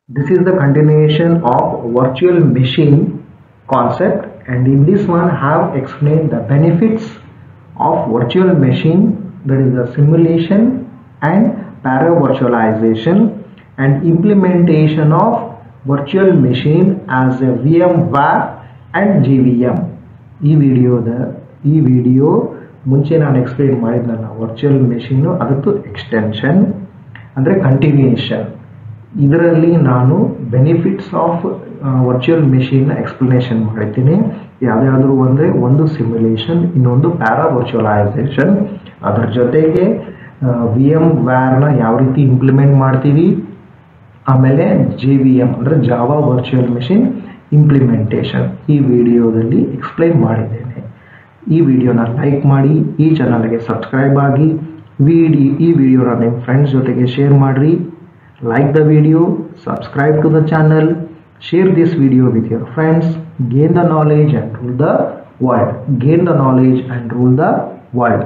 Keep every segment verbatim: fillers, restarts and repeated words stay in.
This is the continuation of virtual machine concept, and in this one I have explained the benefits of virtual machine, that is the simulation and para-virtualization, and implementation of virtual machine as a VMware and J V M. ಈ ವಿಡಿಯೋದ ಈ video ಮುಂಚೆ ನಾನು explain ಮಾಡಿದ್ನಲ್ಲ virtual machine ಅದಕ್ಕೆ extension ಅಂದರೆ continuation. ಇದರಲ್ಲಿ ನಾನು benefits of virtual machine explanation ಮಾಡಿದ್ದೀನಿ. ಯಾವುದಾದ್ರೂ ಅಂದರೆ ಒಂದು ಸಿಮ್ಯುಲೇಷನ್, ಇನ್ನೊಂದು ಪ್ಯಾರಾ ವರ್ಚುವಲೈಸೇಷನ್. ಅದರ ಜೊತೆಗೆ ವಿ ಎಮ್ ವ್ಯಾರ್ನ ಯಾವ ರೀತಿ ಇಂಪ್ಲಿಮೆಂಟ್ ಮಾಡ್ತೀವಿ, ಆಮೇಲೆ ಜೆ ವಿ ಎಮ್ ಅಂದರೆ ಜಾವಾ ವರ್ಚುವಲ್ ಮೆಷಿನ್ ಇಂಪ್ಲಿಮೆಂಟೇಷನ್ ಈ ವಿಡಿಯೋದಲ್ಲಿ ಎಕ್ಸ್ಪ್ಲೈನ್ ಮಾಡಿದ್ದೇನೆ. ಈ ವಿಡಿಯೋನ ಲೈಕ್ ಮಾಡಿ, ಈ ಚಾನಲ್ಗೆ ಸಬ್ಸ್ಕ್ರೈಬ್ ಆಗಿ, ವಿಡಿ ಈ ವಿಡಿಯೋನ ನಿಮ್ಮ ಫ್ರೆಂಡ್ಸ್ ಜೊತೆಗೆ ಶೇರ್ ಮಾಡಿರಿ. Like the video, subscribe to the channel, share this video with your friends. Gain the knowledge and rule the world. Gain the knowledge and rule the world.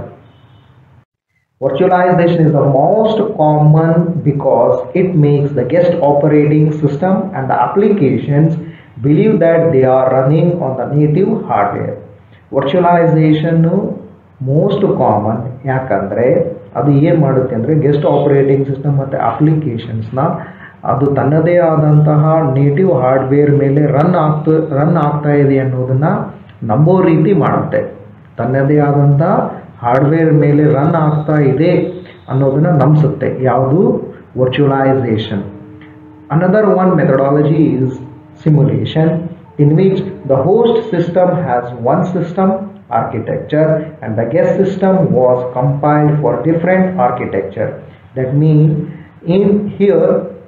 Virtualization is the most common because it makes the guest operating system and the applications believe that they are running on the native hardware. Virtualization most common ಯಾಕಂದರೆ ಅದು ಏನು ಮಾಡುತ್ತೆ ಅಂದರೆ guest operating system ಮತ್ತು ಅಪ್ಲಿಕೇಶನ್ಸ್ನ ಅದು ತನ್ನದೇ ಆದಂತಹ native hardware ಮೇಲೆ ರನ್ ಆಗ್ತಾ ರನ್ ಆಗ್ತಾ ಇದೆ ಅನ್ನೋದನ್ನು ನಂಬೋ ರೀತಿ ಮಾಡುತ್ತೆ. ತನ್ನದೇ ಆದಂಥ ಹಾರ್ಡ್ವೇರ್ ಮೇಲೆ ರನ್ ಆಗ್ತಾ ಇದೆ ಅನ್ನೋದನ್ನು ನಂಬಿಸುತ್ತೆ. ಯಾವುದು? Virtualisation. Another one methodology is simulation, in which the host system has one system architecture and the guest system was compiled for different architecture. That means in here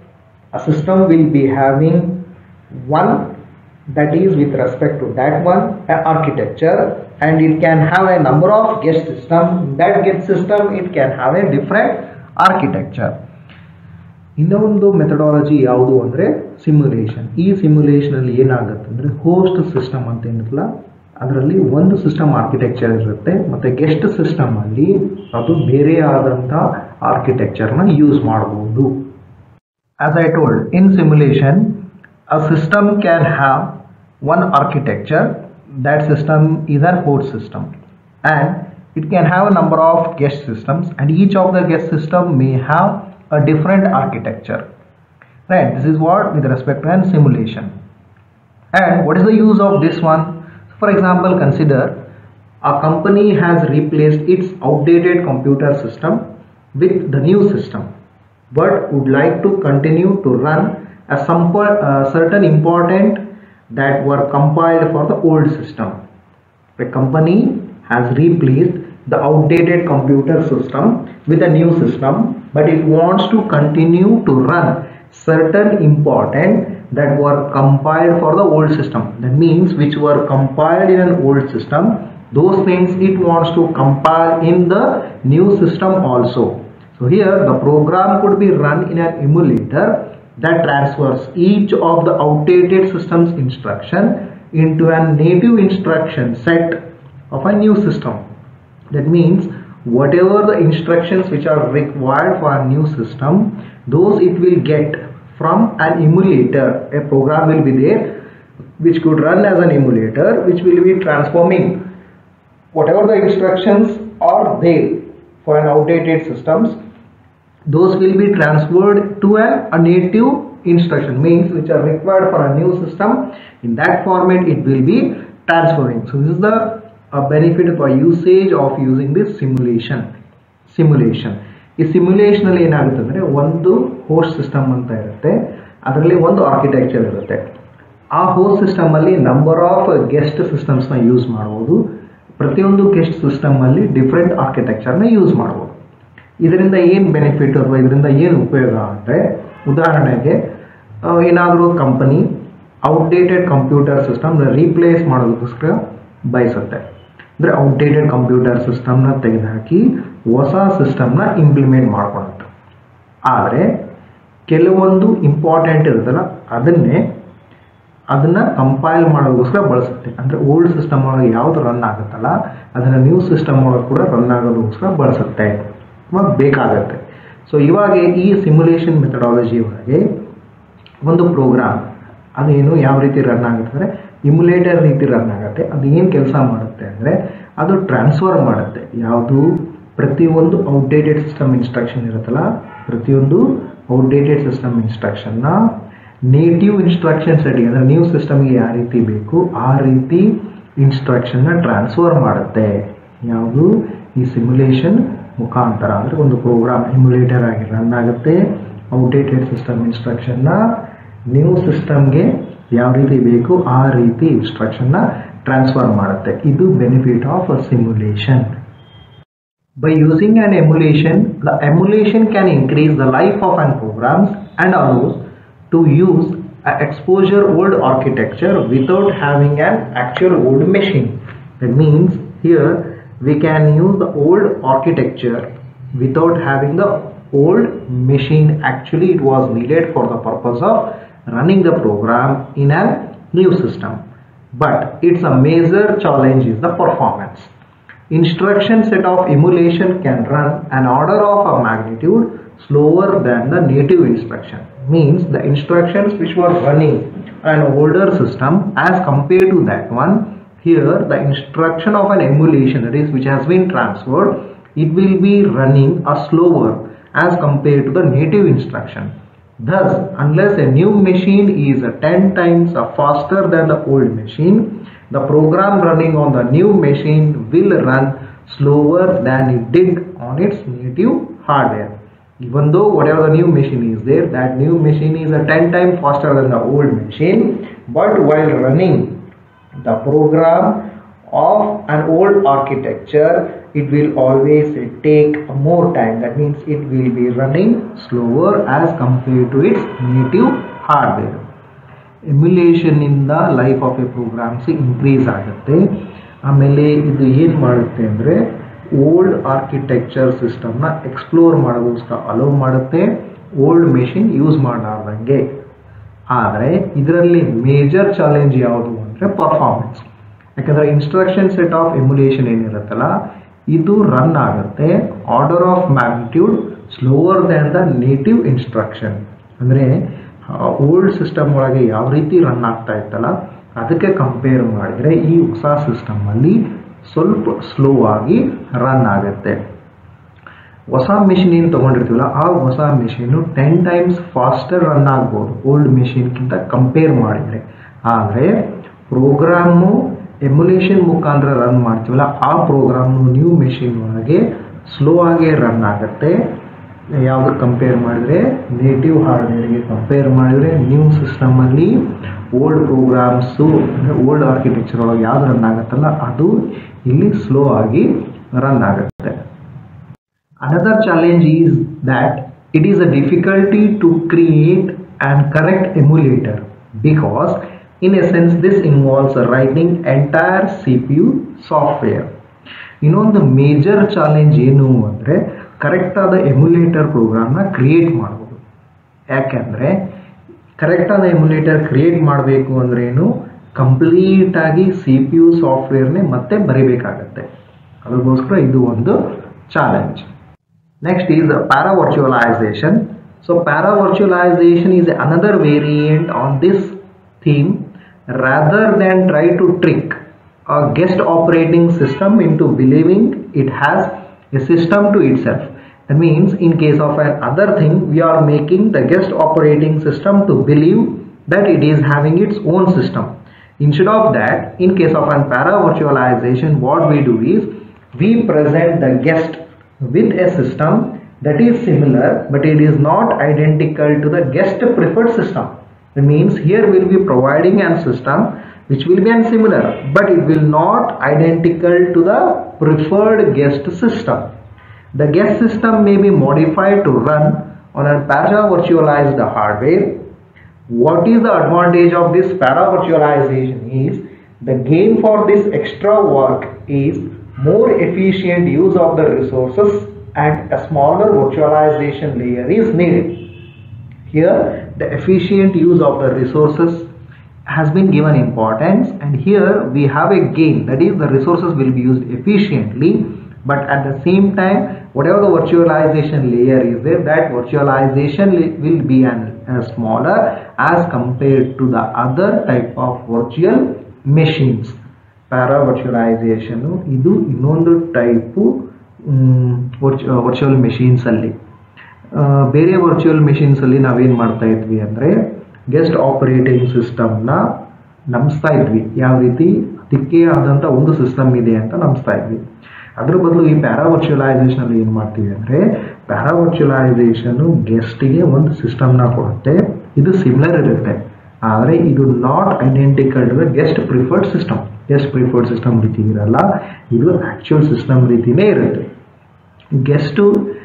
a system will be having one, that is with respect to that one architecture, and it can have a number of guest system. That guest system it can have a different architecture. ಇನ್ನೊಂದು methodology ಯಾವುದು ಅಂದರೆ simulation. ಈ ಸಿಮ್ಯುಲೇಷನಲ್ಲಿ ಏನಾಗುತ್ತೆ ಅಂದರೆ host system ಅಂತ ಏನಿರಲ್ಲ ಅದರಲ್ಲಿ ಒಂದು ಸಿಸ್ಟಮ್ ಆರ್ಕಿಟೆಕ್ಚರ್ ಇರುತ್ತೆ, ಮತ್ತು ಗೆಸ್ಟ್ ಸಿಸ್ಟಮಲ್ಲಿ ಅದು ಬೇರೆ ಆದಂಥ ಆರ್ಕಿಟೆಕ್ಚರ್ನ ಯೂಸ್ ಮಾಡ್ಬೋದು. As I told, in simulation a system can have one architecture. That system is an host system and it can have a number of guest systems and each of the guest system may have a different architecture, right? This is what with respect to an simulation. And what is the use of this one? For example, consider a company has replaced its outdated computer system with the new system, but would like to continue to run a some uh, certain important that were compiled for the old system. The company has replaced the outdated computer system with a new system, but it wants to continue to run certain important that were compiled for the old system. That means which were compiled in an old system, those things it wants to compile in the new system also. So here the program could be run in an emulator that transfers each of the outdated system's instruction into a native instruction set of a new system. That means whatever the instructions which are required for a new system, those it will get from an emulator. A program will be there which could run as an emulator, which will be transforming whatever the instructions are there for an outdated systems, those will be transferred to an, a native instruction, means which are required for a new system. In that format it will be transferring. So this is the a benefit or usage of using this simulation. Simulation. ಈ ಸಿಮ್ಯುಲೇಷನಲ್ಲಿ ಏನಾಗುತ್ತೆ ಅಂದರೆ ಒಂದು host system ಅಂತ ಇರುತ್ತೆ, ಅದರಲ್ಲಿ ಒಂದು architecture ಇರುತ್ತೆ. ಆ ಹೋಸ್ಟ್ ಸಿಸ್ಟಮಲ್ಲಿ ನಂಬರ್ ಆಫ್ ಗೆಸ್ಟ್ ಸಿಸ್ಟಮ್ಸ್ನ ಯೂಸ್ ಮಾಡ್ಬೋದು. ಪ್ರತಿಯೊಂದು ಗೆಸ್ಟ್ ಸಿಸ್ಟಮಲ್ಲಿ ಡಿಫ್ರೆಂಟ್ ಆರ್ಕಿಟೆಕ್ಚರ್ನ ಯೂಸ್ ಮಾಡ್ಬೋದು. ಇದರಿಂದ ಏನು ಬೆನಿಫಿಟ್ ಅಥವಾ ಇದರಿಂದ ಏನು ಉಪಯೋಗ ಅಂದರೆ, ಉದಾಹರಣೆಗೆ ಏನಾದರೂ ಕಂಪನಿ ಔಟ್ಡೇಟೆಡ್ ಕಂಪ್ಯೂಟರ್ ಸಿಸ್ಟಮ್ನ ರೀಪ್ಲೇಸ್ ಮಾಡೋದಕ್ಕೋಸ್ಕರ ಬಯಸುತ್ತೆ. ಅಂದರೆ ಔಟ್ಡೇಟೆಡ್ ಕಂಪ್ಯೂಟರ್ ಸಿಸ್ಟಮ್ನ ತೆಗೆದುಹಾಕಿ ಹೊಸ ಸಿಸ್ಟಮ್ನ ಇಂಪ್ಲಿಮೆಂಟ್ ಮಾಡ್ಕೊಳುತ್ತೆ. ಆದರೆ ಕೆಲವೊಂದು ಇಂಪಾರ್ಟೆಂಟ್ ಇರುತ್ತಲ್ಲ ಅದನ್ನೇ ಅದನ್ನು ಕಂಪೈಲ್ ಮಾಡೋದಕ್ಕೋಸ್ಕರ ಬಳಸುತ್ತೆ. ಅಂದರೆ ಓಲ್ಡ್ ಸಿಸ್ಟಮ್ ಒಳಗೆ ಯಾವುದು ರನ್ ಆಗುತ್ತಲ್ಲ ಅದನ್ನು ನ್ಯೂ ಸಿಸ್ಟಮ್ ಒಳಗೆ ಕೂಡ ರನ್ ಆಗೋದಕ್ಕೋಸ್ಕರ ಬಳಸುತ್ತೆ ಅಥವಾ ಬೇಕಾಗತ್ತೆ. ಸೊ ಇವಾಗ ಈ ಸಿಮ್ಯುಲೇಷನ್ ಮೆಥಡಾಲಜಿ ಒಳಗೆ ಒಂದು ಪ್ರೋಗ್ರಾಮ್ ಅದೇನು ಯಾವ ರೀತಿ ರನ್ ಆಗುತ್ತೆ ಅಂದರೆ ಇಮ್ಯುಲೇಟರ್ ರೀತಿ ರನ್ ಆಗುತ್ತೆ. ಅದು ಏನು ಕೆಲಸ ಮಾಡುತ್ತೆ ಅಂದರೆ ಅದು ಟ್ರಾನ್ಸ್ಫರ್ ಮಾಡುತ್ತೆ ಯಾವುದು ಪ್ರತಿಯೊಂದು ಔಟ್ಡೇಟೆಡ್ ಸಿಸ್ಟಮ್ ಇನ್ಸ್ಟ್ರಕ್ಷನ್ ಇರುತ್ತಲ್ಲ, ಪ್ರತಿಯೊಂದು ಔಟ್ಡೇಟೆಡ್ ಸಿಸ್ಟಮ್ ಇನ್ಸ್ಟ್ರಕ್ಷನ್ನ ನೇಟಿವ್ ಇನ್ಸ್ಟ್ರಕ್ಷನ್ ಸೆಟ್ಟಿಗೆ ಅಂದರೆ ನ್ಯೂ ಸಿಸ್ಟಮ್ಗೆ ಯಾವ ರೀತಿ ಬೇಕು ಆ ರೀತಿ ಇನ್ಸ್ಟ್ರಕ್ಷನ್ನ ಟ್ರಾನ್ಸ್ಫರ್ ಮಾಡುತ್ತೆ. ಯಾವುದು ಈ ಸಿಮ್ಯುಲೇಷನ್ ಮುಖಾಂತರ ಅಂದರೆ ಒಂದು ಪ್ರೋಗ್ರಾಮ್ ಇಮ್ಯುಲೇಟರ್ ಆಗಿ ರನ್ ಆಗುತ್ತೆ. ಔಟ್ಡೇಟೆಡ್ ಸಿಸ್ಟಮ್ ಇನ್ಸ್ಟ್ರಕ್ಷನ್ನ ನ್ಯೂ ಸಿಸ್ಟಮ್ಗೆ ಯಾವ ರೀತಿ ಬೇಕು ಆ ರೀತಿ ಇನ್ಸ್ಟ್ರಕ್ಷನ್ನ ಟ್ರಾನ್ಸ್ಫರ್ ಮಾಡುತ್ತೆ. ಇದು benefit of a simulation. By using an emulation, the emulation can increase the life of an program and allows to use a exposure old architecture without having an actual old machine. That means here we can use the old architecture without having the old machine. Actually it was needed for the purpose of running the program in a new system, but it's a major challenge is the performance. Instruction set of emulation can run an order of a magnitude slower than the native instruction. Means the instructions which were running an older system as compared to that one, here the instruction of an emulation, that is which has been transferred, it will be running a slower as compared to the native instruction. Thus, unless a new machine is ten times faster than the old machine, the program running on the new machine will run slower than it did on its native hardware. Even though whatever the new machine is there, that new machine is a ten times faster than the old machine, but while running the program of an old architecture, it will always take more time. That means it will be running slower as compared to its native hardware. Emulation ಇಂದ life of a programs increase ಆಗುತ್ತೆ. ಆಮೇಲೆ ಇದು ಏನು ಮಾಡುತ್ತೆ ಅಂದರೆ old architecture ಸಿಸ್ಟಮ್ನ explore ಮಾಡೋದಕ್ಕೋಸ್ಕರ allow ಮಾಡುತ್ತೆ, ಓಲ್ಡ್ ಮೆಷಿನ್ ಯೂಸ್ ಮಾಡಲಾರ್ದಂಗೆ. ಆದರೆ ಇದರಲ್ಲಿ ಮೇಜರ್ ಚಾಲೆಂಜ್ ಯಾವುದು ಅಂದರೆ ಪರ್ಫಾರ್ಮೆನ್ಸ್. ಯಾಕಂದರೆ ಇನ್ಸ್ಟ್ರಕ್ಷನ್ ಸೆಟ್ ಆಫ್ ಎಮ್ಯುಲೇಷನ್ ಏನಿರುತ್ತಲ್ಲ ಇದು ರನ್ ಆಗುತ್ತೆ order of magnitude slower than the native instruction. ಅಂದರೆ ಓಲ್ಡ್ ಸಿಸ್ಟಮ್ ಒಳಗೆ ಯಾವ ರೀತಿ ರನ್ ಆಗ್ತಾ ಇತ್ತಲ್ಲ ಅದಕ್ಕೆ ಕಂಪೇರ್ ಮಾಡಿದರೆ ಈ ಹೊಸ ಸಿಸ್ಟಮಲ್ಲಿ ಸ್ವಲ್ಪ ಸ್ಲೋ ಆಗಿ ರನ್ ಆಗುತ್ತೆ. ಹೊಸ ಮೆಷಿನ್ ಏನು ತೊಗೊಂಡಿರ್ತೀವಲ್ಲ ಆ ಹೊಸ machine ten times faster run ಆಗ್ಬೋದು ಓಲ್ಡ್ ಮೆಷಿನ್ಗಿಂತ ಕಂಪೇರ್ ಮಾಡಿದರೆ. ಆದರೆ ಪ್ರೋಗ್ರಾಮು ಎಮ್ಯುಲೇಷನ್ ಮುಖಾಂತರ ರನ್ ಮಾಡ್ತೀವಲ್ಲ ಆ ಪ್ರೋಗ್ರಾಮ್ನು ನ್ಯೂ ಮೆಷಿನ್ ಒಳಗೆ ಸ್ಲೋ ಆಗಿ ರನ್ ಆಗುತ್ತೆ. ಯಾವುದು ಕಂಪೇರ್ ಮಾಡಿದರೆ ನೇಟಿವ್ ಹಾರ್ಡ್ವೇರ್ಗೆ ಕಂಪೇರ್ ಮಾಡಿದರೆ ನ್ಯೂ ಸಿಸ್ಟಮಲ್ಲಿ ಓಲ್ಡ್ ಪ್ರೋಗ್ರಾಮ್ಸು ಅಂದರೆ ಓಲ್ಡ್ ಆರ್ಕಿಟೆಕ್ಚರ್ ಒಳಗೆ ಯಾವುದು ರನ್ ಆಗುತ್ತಲ್ಲ ಅದು ಇಲ್ಲಿ ಸ್ಲೋ ಆಗಿ ರನ್ ಆಗುತ್ತೆ. Another challenge is that it is a difficulty to create and correct emulator because in essence this involves writing entire C P U software. ಇನ್ನೊಂದು major challenge ಏನು ಅಂದರೆ ಕರೆಕ್ಟಾದ ಎಮ್ಯುಲೇಟರ್ ಪ್ರೋಗ್ರಾಮ್ನ ಕ್ರಿಯೇಟ್ ಮಾಡ್ಬೋದು. ಯಾಕೆಂದರೆ ಕರೆಕ್ಟಾದ ಎಮ್ಯುಲೇಟರ್ ಕ್ರಿಯೇಟ್ ಮಾಡಬೇಕು ಅಂದ್ರೇನು ಕಂಪ್ಲೀಟಾಗಿ C P you ಸಾಫ್ಟ್ವೇರ್ನೇ ಮತ್ತೆ ಬರೀಬೇಕಾಗತ್ತೆ. ಅದಕ್ಕೋಸ್ಕರ ಇದು ಒಂದು challenge. Next is para-virtualization. So para-virtualization is another variant on this theme. Rather than try to trick a guest operating system into believing it has a system to itself. That means in case of another thing, we are making the guest operating system to believe that it is having its own system. Instead of that, in case of an para-virtualization, what we do is we present the guest with a system that is similar but it is not identical to the guest preferred system. That means here we will be providing a system which will be similar but it will not identical to the preferred guest system. The guest system may be modified to run on a para-virtualized hardware. What is the advantage of this para-virtualization is the gain for this extra work is more efficient use of the resources and a smaller virtualization layer is needed. Here the efficient use of the resources has been given importance, and here we have a gain, that is the resources will be used efficiently, but at the same time whatever the virtualization layer is there, that virtualization will be an, a smaller as compared to the other type of virtual machines. Para virtualization ಇದು ಇನ್ನೊಂದು type virtual machines ಅಲ್ಲಿ. ಬೇರೆ virtual machines ಅಲ್ಲಿ ನಾವೇನು ಮಾಡ್ತಾ ಇದ್ವಿ ಅಂದರೆ guest operating ಸಿಸ್ಟಮ್ನ ನಂಬಿಸ್ತಾ ಇದ್ವಿ. ಯಾವ ರೀತಿ ಅದಕ್ಕೆ ಆದಂಥ ಒಂದು ಸಿಸ್ಟಮ್ ಇದೆ ಅಂತ ನಂಬಿಸ್ತಾ ಇದ್ವಿ. ಅದ್ರ ಬದಲು ಈ ಪ್ಯಾರಾ ವರ್ಚುವಲೈಸೇಷನ್ ಅಲ್ಲಿ ಏನು ಮಾಡ್ತೀವಿ ಅಂದರೆ ಪ್ಯಾರಾ ವರ್ಚುವಲೈಸೇಷನ್ ಗೆಸ್ಟಿಗೆ ಒಂದು ಸಿಸ್ಟಮ್ನ ಕೊಡುತ್ತೆ. ಇದು ಸಿಮಿಲರ್ ಇರುತ್ತೆ, ಆದರೆ ಇದು not identical to the guest preferred system. Guest preferred system ರೀತಿ ಇರಲ್ಲ, ಇದು ಆ್ಯಕ್ಚುಯಲ್ ಸಿಸ್ಟಮ್ ರೀತಿಯೇ ಇರುತ್ತೆ. ಗೆಸ್ಟು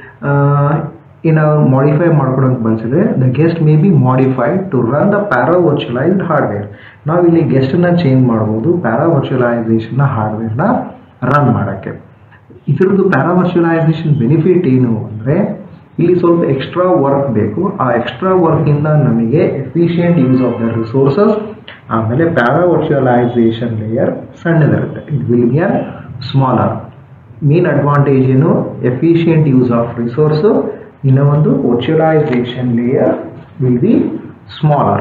ಇನ್ನು ಮಾಡಿಫೈ ಮಾಡ್ಕೊಳಕ್ಕೆ ಬಳಸಿದ್ರೆ the guest may be modified to run the paravirtualised hardware. ನಾವು ಇಲ್ಲಿ ಗೆಸ್ಟನ್ನ ಚೇಂಜ್ ಮಾಡ್ಬೋದು ಪ್ಯಾರಾ ವರ್ಚುವಲೈಸೇಷನ್ನ ಹಾರ್ಡ್ವೇರ್ನ ರನ್ ಮಾಡೋಕ್ಕೆ. ಇದರದ್ದು ಪ್ಯಾರಾ ವರ್ಚುವಲೈಸೇಷನ್ ಬೆನಿಫಿಟ್ ಏನು ಅಂದರೆ ಇಲ್ಲಿ ಸ್ವಲ್ಪ ಎಕ್ಸ್ಟ್ರಾ ವರ್ಕ್ ಬೇಕು. ಆ ಎಕ್ಸ್ಟ್ರಾ ವರ್ಕಿಂದ ನಮಗೆ efficient use of the resources. ಆಮೇಲೆ ಪ್ಯಾರಾ ವರ್ಚುವಲೈಸೇಷನ್ ಲೇಯರ್ ಸಣ್ಣದಿರುತ್ತೆ, it will be are smaller. Main advantage ಏನು, ಎಫಿಷಿಯೆಂಟ್ ಯೂಸ್ ಆಫ್ ರಿಸೋರ್ಸು. ಇನ್ನು ಒಂದು virtualization layer will be smaller.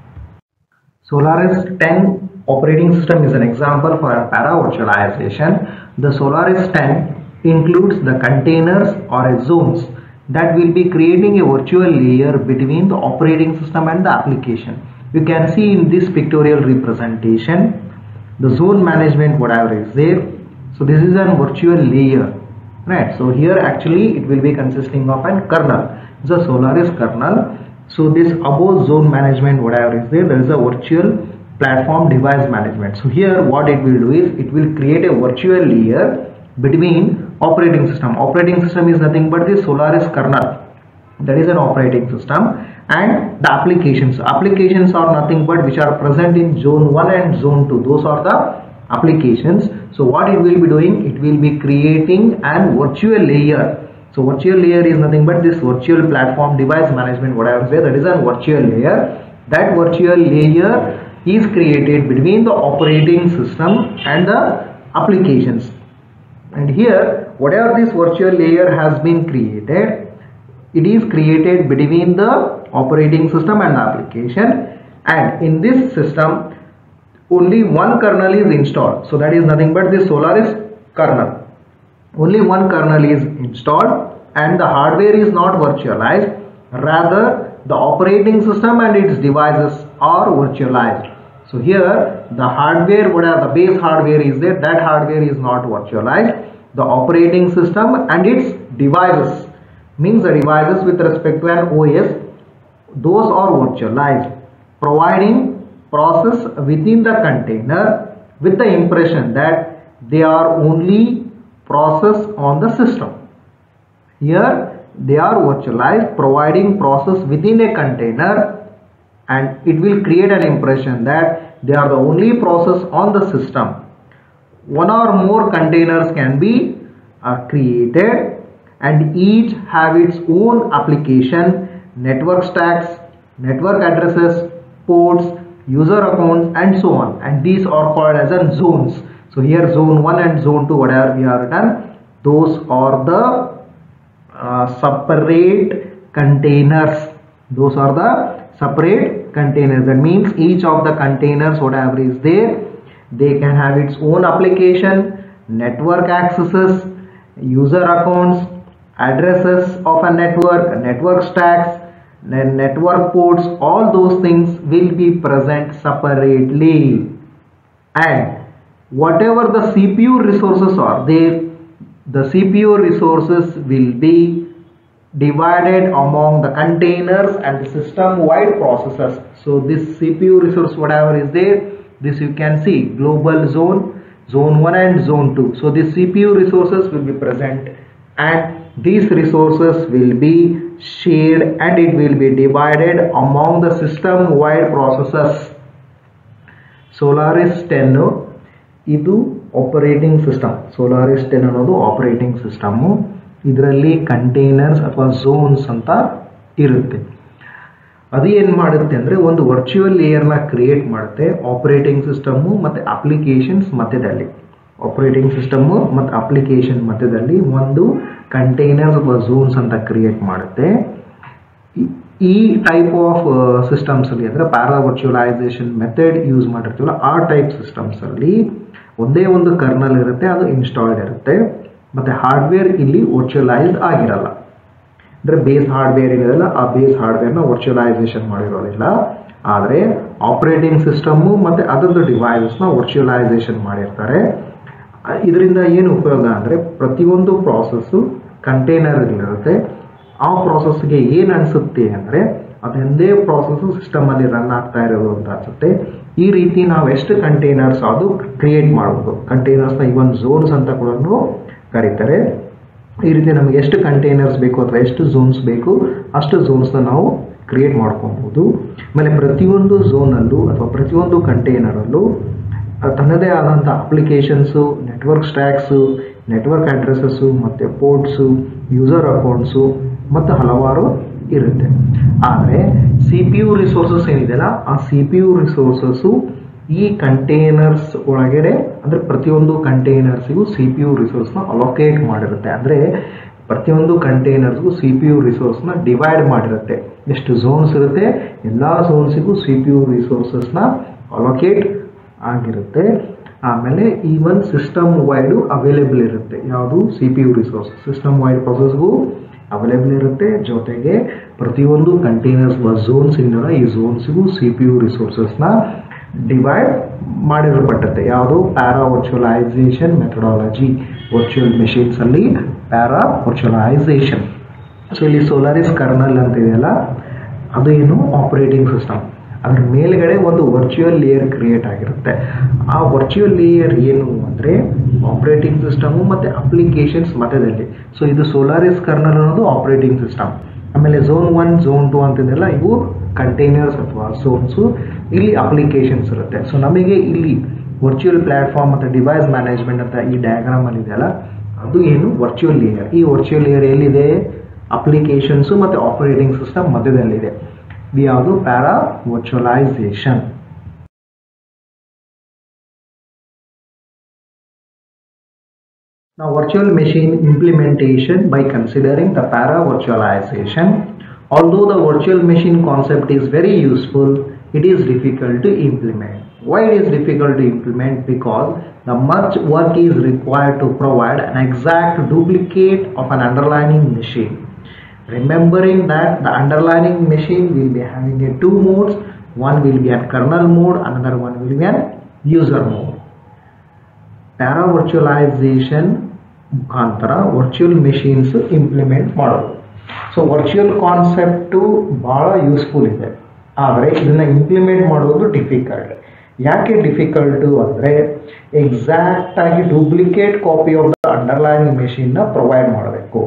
Solaris ten operating system is an example for a para virtualization. The Solaris ten includes the containers or zones that will be creating a virtual layer between the operating system and the application. You can see in this pictorial representation the zone management whatever is there. So this is a virtual layer, right? So here actually it will be consisting of a kernel. It's a Solaris kernel. So this above zone management whatever is there, there is a virtual platform device management. So here what it will do is it will create a virtual layer between operating system. Operating system is nothing but the Solaris kernel, that is an operating system, and the applications. Applications are nothing but which are present in zone one and zone two. Those are the applications. So what it will be doing, it will be creating an virtual layer. So virtual layer is nothing but this virtual platform device management whatever is there, that is a virtual layer. That virtual layer is created between the operating system and the applications. And here whatever this virtual layer has been created, it is created between the operating system and the application. And in this system only one kernel is installed. So that is nothing but the Solaris kernel. Only one kernel is installed and the hardware is not virtualized, rather the operating system and its devices are virtualized. So here the hardware, whatever the base hardware is there, that hardware is not virtualized. The operating system and its devices, means the devices with respect to an O S, those are virtualized, providing process within the container with the impression that they are only process on the system. Here they are virtualized, providing process within a container, and it will create an impression that they are the only process on the system. One or more containers can be uh, created and each have its own application, network stacks, network addresses, ports, user accounts and so on, and these are called as an zones. So here zone one and zone two whatever we are done, those are the uh, separate containers. Those are the separate containers. That means each of the containers whatever is there, they can have its own application, network accesses, user accounts, addresses of a network, network stacks, network ports. All those things will be present separately, and whatever the C P U resources are there, the C P U resources will be divided among the containers and the system wide processors. So this C P U resource whatever is there, this you can see global zone, zone one and zone two. So this C P U resources will be present and these resources will be shared and it will be divided among the system wide processors. Solaris ten ಇದು operating system. Solaris ten ಅನ್ನೋದು operating system. ಇದರಲ್ಲಿ containers ಅಥವಾ zones ಅಂತ ಇರುತ್ತೆ. ಅದು ಏನು ಮಾಡುತ್ತೆ ಅಂದರೆ ಒಂದು ವರ್ಚುವಲ್ ಲೇಯರ್ನ ಕ್ರಿಯೇಟ್ ಮಾಡುತ್ತೆ ಆಪರೇಟಿಂಗ್ ಸಿಸ್ಟಮ್ಮು ಮತ್ತು ಅಪ್ಲಿಕೇಶನ್ಸ್ ಮಧ್ಯದಲ್ಲಿ. ಆಪರೇಟಿಂಗ್ ಸಿಸ್ಟಮ್ಮು ಮತ್ತು ಅಪ್ಲಿಕೇಶನ್ ಮಧ್ಯದಲ್ಲಿ ಒಂದು ಕಂಟೈನರ್ಸ್ ಅಥವಾ ಝೋನ್ಸ್ ಅಂತ ಕ್ರಿಯೇಟ್ ಮಾಡುತ್ತೆ. ಈ ಟೈಪ್ ಆಫ್ ಸಿಸ್ಟಮ್ಸಲ್ಲಿ ಅಂದರೆ ಪ್ಯಾರಾ ವರ್ಚುವಲೈಸೇಷನ್ ಮೆಥಡ್ ಯೂಸ್ ಮಾಡಿರ್ತೀವಲ್ಲ ಆ ಟೈಪ್ ಸಿಸ್ಟಮ್ಸಲ್ಲಿ ಒಂದೇ ಒಂದು ಕರ್ನಲ್ ಇರುತ್ತೆ, ಅದು ಇನ್ಸ್ಟಾಲ್ಡ್ ಇರುತ್ತೆ, ಮತ್ತು ಹಾರ್ಡ್ವೇರ್ ಇಲ್ಲಿ ವರ್ಚುವಲೈಸ್ಡ್ ಆಗಿರಲ್ಲ. ಅಂದರೆ ಬೇಸ್ ಹಾರ್ಡ್ವೇರ್ ಇರೋದಿಲ್ಲ, ಆ ಬೇಸ್ ಹಾರ್ಡ್ವೇರ್ನ ವರ್ಚುವಲೈಸೇಷನ್ ಮಾಡಿರೋದಿಲ್ಲ. ಆದರೆ ಆಪರೇಟಿಂಗ್ ಸಿಸ್ಟಮ್ಮು ಮತ್ತು ಅದರದ್ದು ಡಿವೈಸಸ್ನ ವರ್ಚುವಲೈಸೇಷನ್ ಮಾಡಿರ್ತಾರೆ. ಇದರಿಂದ ಏನು ಉಪಯೋಗ ಅಂದರೆ ಪ್ರತಿಯೊಂದು ಪ್ರಾಸೆಸ್ಸು ಕಂಟೈನರ್ಗಳಿರುತ್ತೆ. ಆ ಪ್ರಾಸೆಸ್ಗೆ ಏನು ಅನಿಸುತ್ತೆ ಅಂದರೆ ಅದೊಂದೇ ಪ್ರಾಸೆಸ್ಸು ಸಿಸ್ಟಮಲ್ಲಿ ರನ್ ಆಗ್ತಾ ಇರೋದು ಅಂತ ಅನಿಸುತ್ತೆ. ಈ ರೀತಿ ನಾವು ಎಷ್ಟು ಕಂಟೈನರ್ಸ್ ಅದು ಕ್ರಿಯೇಟ್ ಮಾಡ್ಬೋದು. ಕಂಟೈನರ್ಸ್ನ ಇವನ್ ಝೋನ್ಸ್ ಅಂತ ಕೂಡ ಕರೀತಾರೆ. ಈ ರೀತಿ ನಮಗೆ ಎಷ್ಟು ಕಂಟೈನರ್ಸ್ ಬೇಕು ಅಥವಾ ಎಷ್ಟು ಝೋನ್ಸ್ ಬೇಕು ಅಷ್ಟು ಝೋನ್ಸ್ನ ನಾವು ಕ್ರಿಯೇಟ್ ಮಾಡ್ಕೊಬೋದು. ಆಮೇಲೆ ಪ್ರತಿಯೊಂದು ಝೋನಲ್ಲೂ ಅಥವಾ ಪ್ರತಿಯೊಂದು ಕಂಟೈನರಲ್ಲೂ ತನ್ನದೇ ಆದಂಥ applications, network stacks, network addresses ಮತ್ತು ಪೋರ್ಟ್ಸು, ಯೂಸರ್ ಅಕೌಂಟ್ಸು ಮತ್ತು ಹಲವಾರು ಇರುತ್ತೆ. ಆದರೆ ಸಿ ಪಿ ಯು ರಿಸೋರ್ಸಸ್ ಏನಿದೆಯಲ್ಲ ಆ ಸಿ ಪಿ ಯು ರಿಸೋರ್ಸಸ್ಸು ಈ ಕಂಟೈನರ್ಸ್ ಒಳಗಡೆ ಅಂದರೆ ಪ್ರತಿಯೊಂದು ಕಂಟೈನರ್ಸಿಗೂ ಸಿ ಪಿ ಯು ರಿಸೋರ್ಸ್ನ ಅಲೋಕೇಟ್ ಮಾಡಿರುತ್ತೆ. ಅಂದರೆ ಪ್ರತಿಯೊಂದು ಕಂಟೈನರ್ಸ್ಗೂ ಸಿ ಪಿ ಯು ರಿಸೋರ್ಸ್ನ ಡಿವೈಡ್ ಮಾಡಿರುತ್ತೆ. ಎಷ್ಟು ಝೋನ್ಸ್ ಇರುತ್ತೆ ಎಲ್ಲ ಝೋನ್ಸಿಗೂ ಸಿ ಪಿ ಯು ರಿಸೋರ್ಸಸ್ನ ಅಲೋಕೇಟ್ ಆಗಿರುತ್ತೆ. ಆಮೇಲೆ ಈವನ್ ಸಿಸ್ಟಮ್ ವೈಡು ಅವೈಲೇಬಲ್ ಇರುತ್ತೆ. ಯಾವುದು C P U resource system wide ಪ್ರೊಸೆಸ್ಗೂ ಅವೈಲೇಬಲ್ ಇರುತ್ತೆ. ಜೊತೆಗೆ ಪ್ರತಿಯೊಂದು ಕಂಟೈನರ್ಸ್ ಝೋನ್ಸ್ ಇಂದ ಈ ಝೋನ್ಸಿಗೂ ಸಿ ಪಿ ಯು ರಿಸೋರ್ಸಸ್ನ ಡಿವೈಡ್ ಮಾಡಿರಲ್ಪಟ್ಟತ್ತೆ. ಯಾವುದು ಪ್ಯಾರಾ ವರ್ಚುವಲೈಸೇಷನ್ ಮೆಥಡಾಲಜಿ ವರ್ಚುವಲ್ ಮೆಷಿನ್ಸಲ್ಲಿ ಪ್ಯಾರಾ ವರ್ಚುವಲೈಸೇಷನ್. ಸೊ ಇಲ್ಲಿ ಸೋಲಾರಿಸ್ ಕರ್ನಲ್ ಅಂತ ಇದೆಯಲ್ಲ ಅದು ಏನು ಆಪರೇಟಿಂಗ್ ಸಿಸ್ಟಮ್, ಅದ್ರ ಮೇಲ್ಗಡೆ ಒಂದು ವರ್ಚುವಲ್ ಲೇಯರ್ ಕ್ರಿಯೇಟ್ ಆಗಿರುತ್ತೆ. ಆ ವರ್ಚುವಲ್ ಲೇಯರ್ ಏನು ಅಂದರೆ ಆಪರೇಟಿಂಗ್ ಸಿಸ್ಟಮು ಮತ್ತು ಅಪ್ಲಿಕೇಶನ್ಸ್ ಮಧ್ಯದಲ್ಲಿ. ಸೊ ಇದು ಸೋಲಾರಿಸ್ ಕರ್ನಲ್ ಅನ್ನೋದು ಆಪರೇಟಿಂಗ್ ಸಿಸ್ಟಮ್. ಆಮೇಲೆ ಝೋನ್ ಒನ್ ಝೋನ್ ಟು ಅಂತಿದೆಯಲ್ಲ ಇವು ಕಂಟೈನರ್ಸ್ ಅಥವಾ ಝೋನ್ಸು, ಇಲ್ಲಿ ಅಪ್ಲಿಕೇಶನ್ಸ್ ಇರುತ್ತೆ. ಸೊ ನಮಗೆ ಇಲ್ಲಿ ವರ್ಚುವಲ್ ಪ್ಲ್ಯಾಟ್ಫಾರ್ಮ್ ಮತ್ತು ಡಿವೈಸ್ ಮ್ಯಾನೇಜ್ಮೆಂಟ್ ಅಂತ ಈ ಡಯಾಗ್ರಾಮಲ್ಲಿ ಇದೆಯಲ್ಲ ಅದು ಏನು ವರ್ಚುವಲ್ ಲೇಯರ್. ಈ ವರ್ಚುವಲ್ ಲೇಯರ್ ಎಲ್ಲಿದೆ? ಅಪ್ಲಿಕೇಶನ್ಸು ಮತ್ತು ಆಪರೇಟಿಂಗ್ ಸಿಸ್ಟಮ್ ಮಧ್ಯದಲ್ಲಿದೆ. ಇದು ಯಾವುದು? Para virtualization. Now virtual machine implementation by considering the para virtualization. Although the virtual machine concept is very useful, it is difficult to implement. Why it is difficult to implement? Because the much work is required to provide an exact duplicate of an underlying machine. Remembering that the underlying machine will be having a two modes. One will be a kernel mode, another one will be an user mode. Para virtualization ಮುಖಾಂತರ virtual machines implement ಮಾಡೋದು. So virtual concept ಭಾಳ useful ಇದೆ, ಆದರೆ ಇದನ್ನು implement ಮಾಡೋದು difficult. ಯಾಕೆ difficult ಅಂದರೆ ಎಕ್ಸಾಕ್ಟಾಗಿ duplicate copy of the underlining ಮೆಷಿನ್ನ ಪ್ರೊವೈಡ್ ಮಾಡಬೇಕು.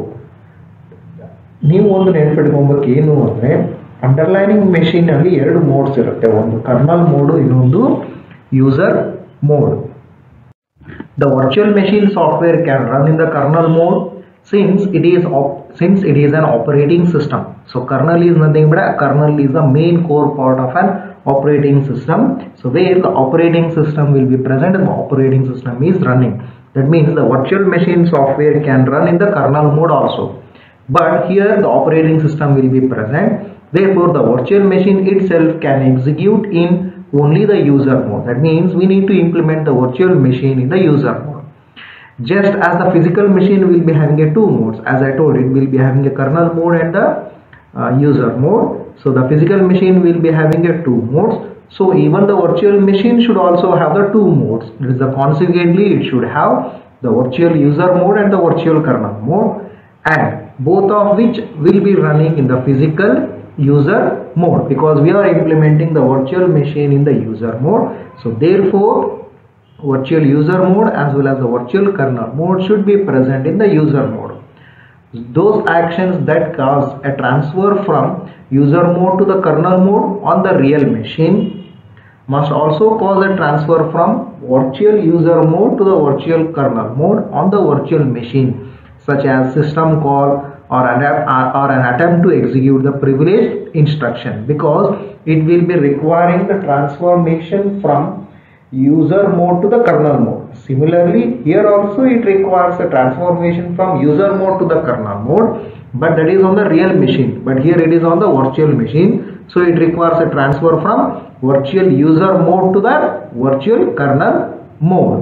ನೀವು ಒಂದು ನೆನಪಿಟ್ಕೊಬೇಕು ಏನು ಅಂದರೆ ಅಂಡರ್ಲೈನಿಂಗ್ ಮೆಷಿನಲ್ಲಿ ಎರಡು ಮೋಡ್ಸ್ ಇರುತ್ತೆ, ಒಂದು ಕರ್ನಲ್ ಮೋಡು, ಇನ್ನೊಂದು user mode. The virtual machine software can run in the kernel mode since it is op since it is an operating system. So kernel is nothing but a kernel is the main core part of an operating system. So where the operating system will be present and the operating system is running. That means the virtual machine software can run in the kernel mode also. But here the operating system will be present. Therefore the virtual machine itself can execute in only the user mode. That means we need to implement the virtual machine in the user mode. Just as the physical machine will be having a two modes, as I told, it will be having a kernel mode and the uh, user mode. So the physical machine will be having a two modes. So even the virtual machine should also have the two modes. That is the consequently it should have the virtual user mode and the virtual kernel mode, and both of which will be running in the physical user mode, because we are implementing the virtual machine in the user mode. So therefore virtual user mode as well as the virtual kernel mode should be present in the user mode. Those actions that cause a transfer from user mode to the kernel mode on the real machine must also cause a transfer from virtual user mode to the virtual kernel mode on the virtual machine, such as system call or an, or an attempt to execute the privileged instruction, because it will be requiring the transformation from user mode to the kernel mode. Similarly, here also it requires a transformation from user mode to the kernel mode, but that is on the real machine, but here it is on the virtual machine. So it requires a transfer from virtual user mode to the virtual kernel mode.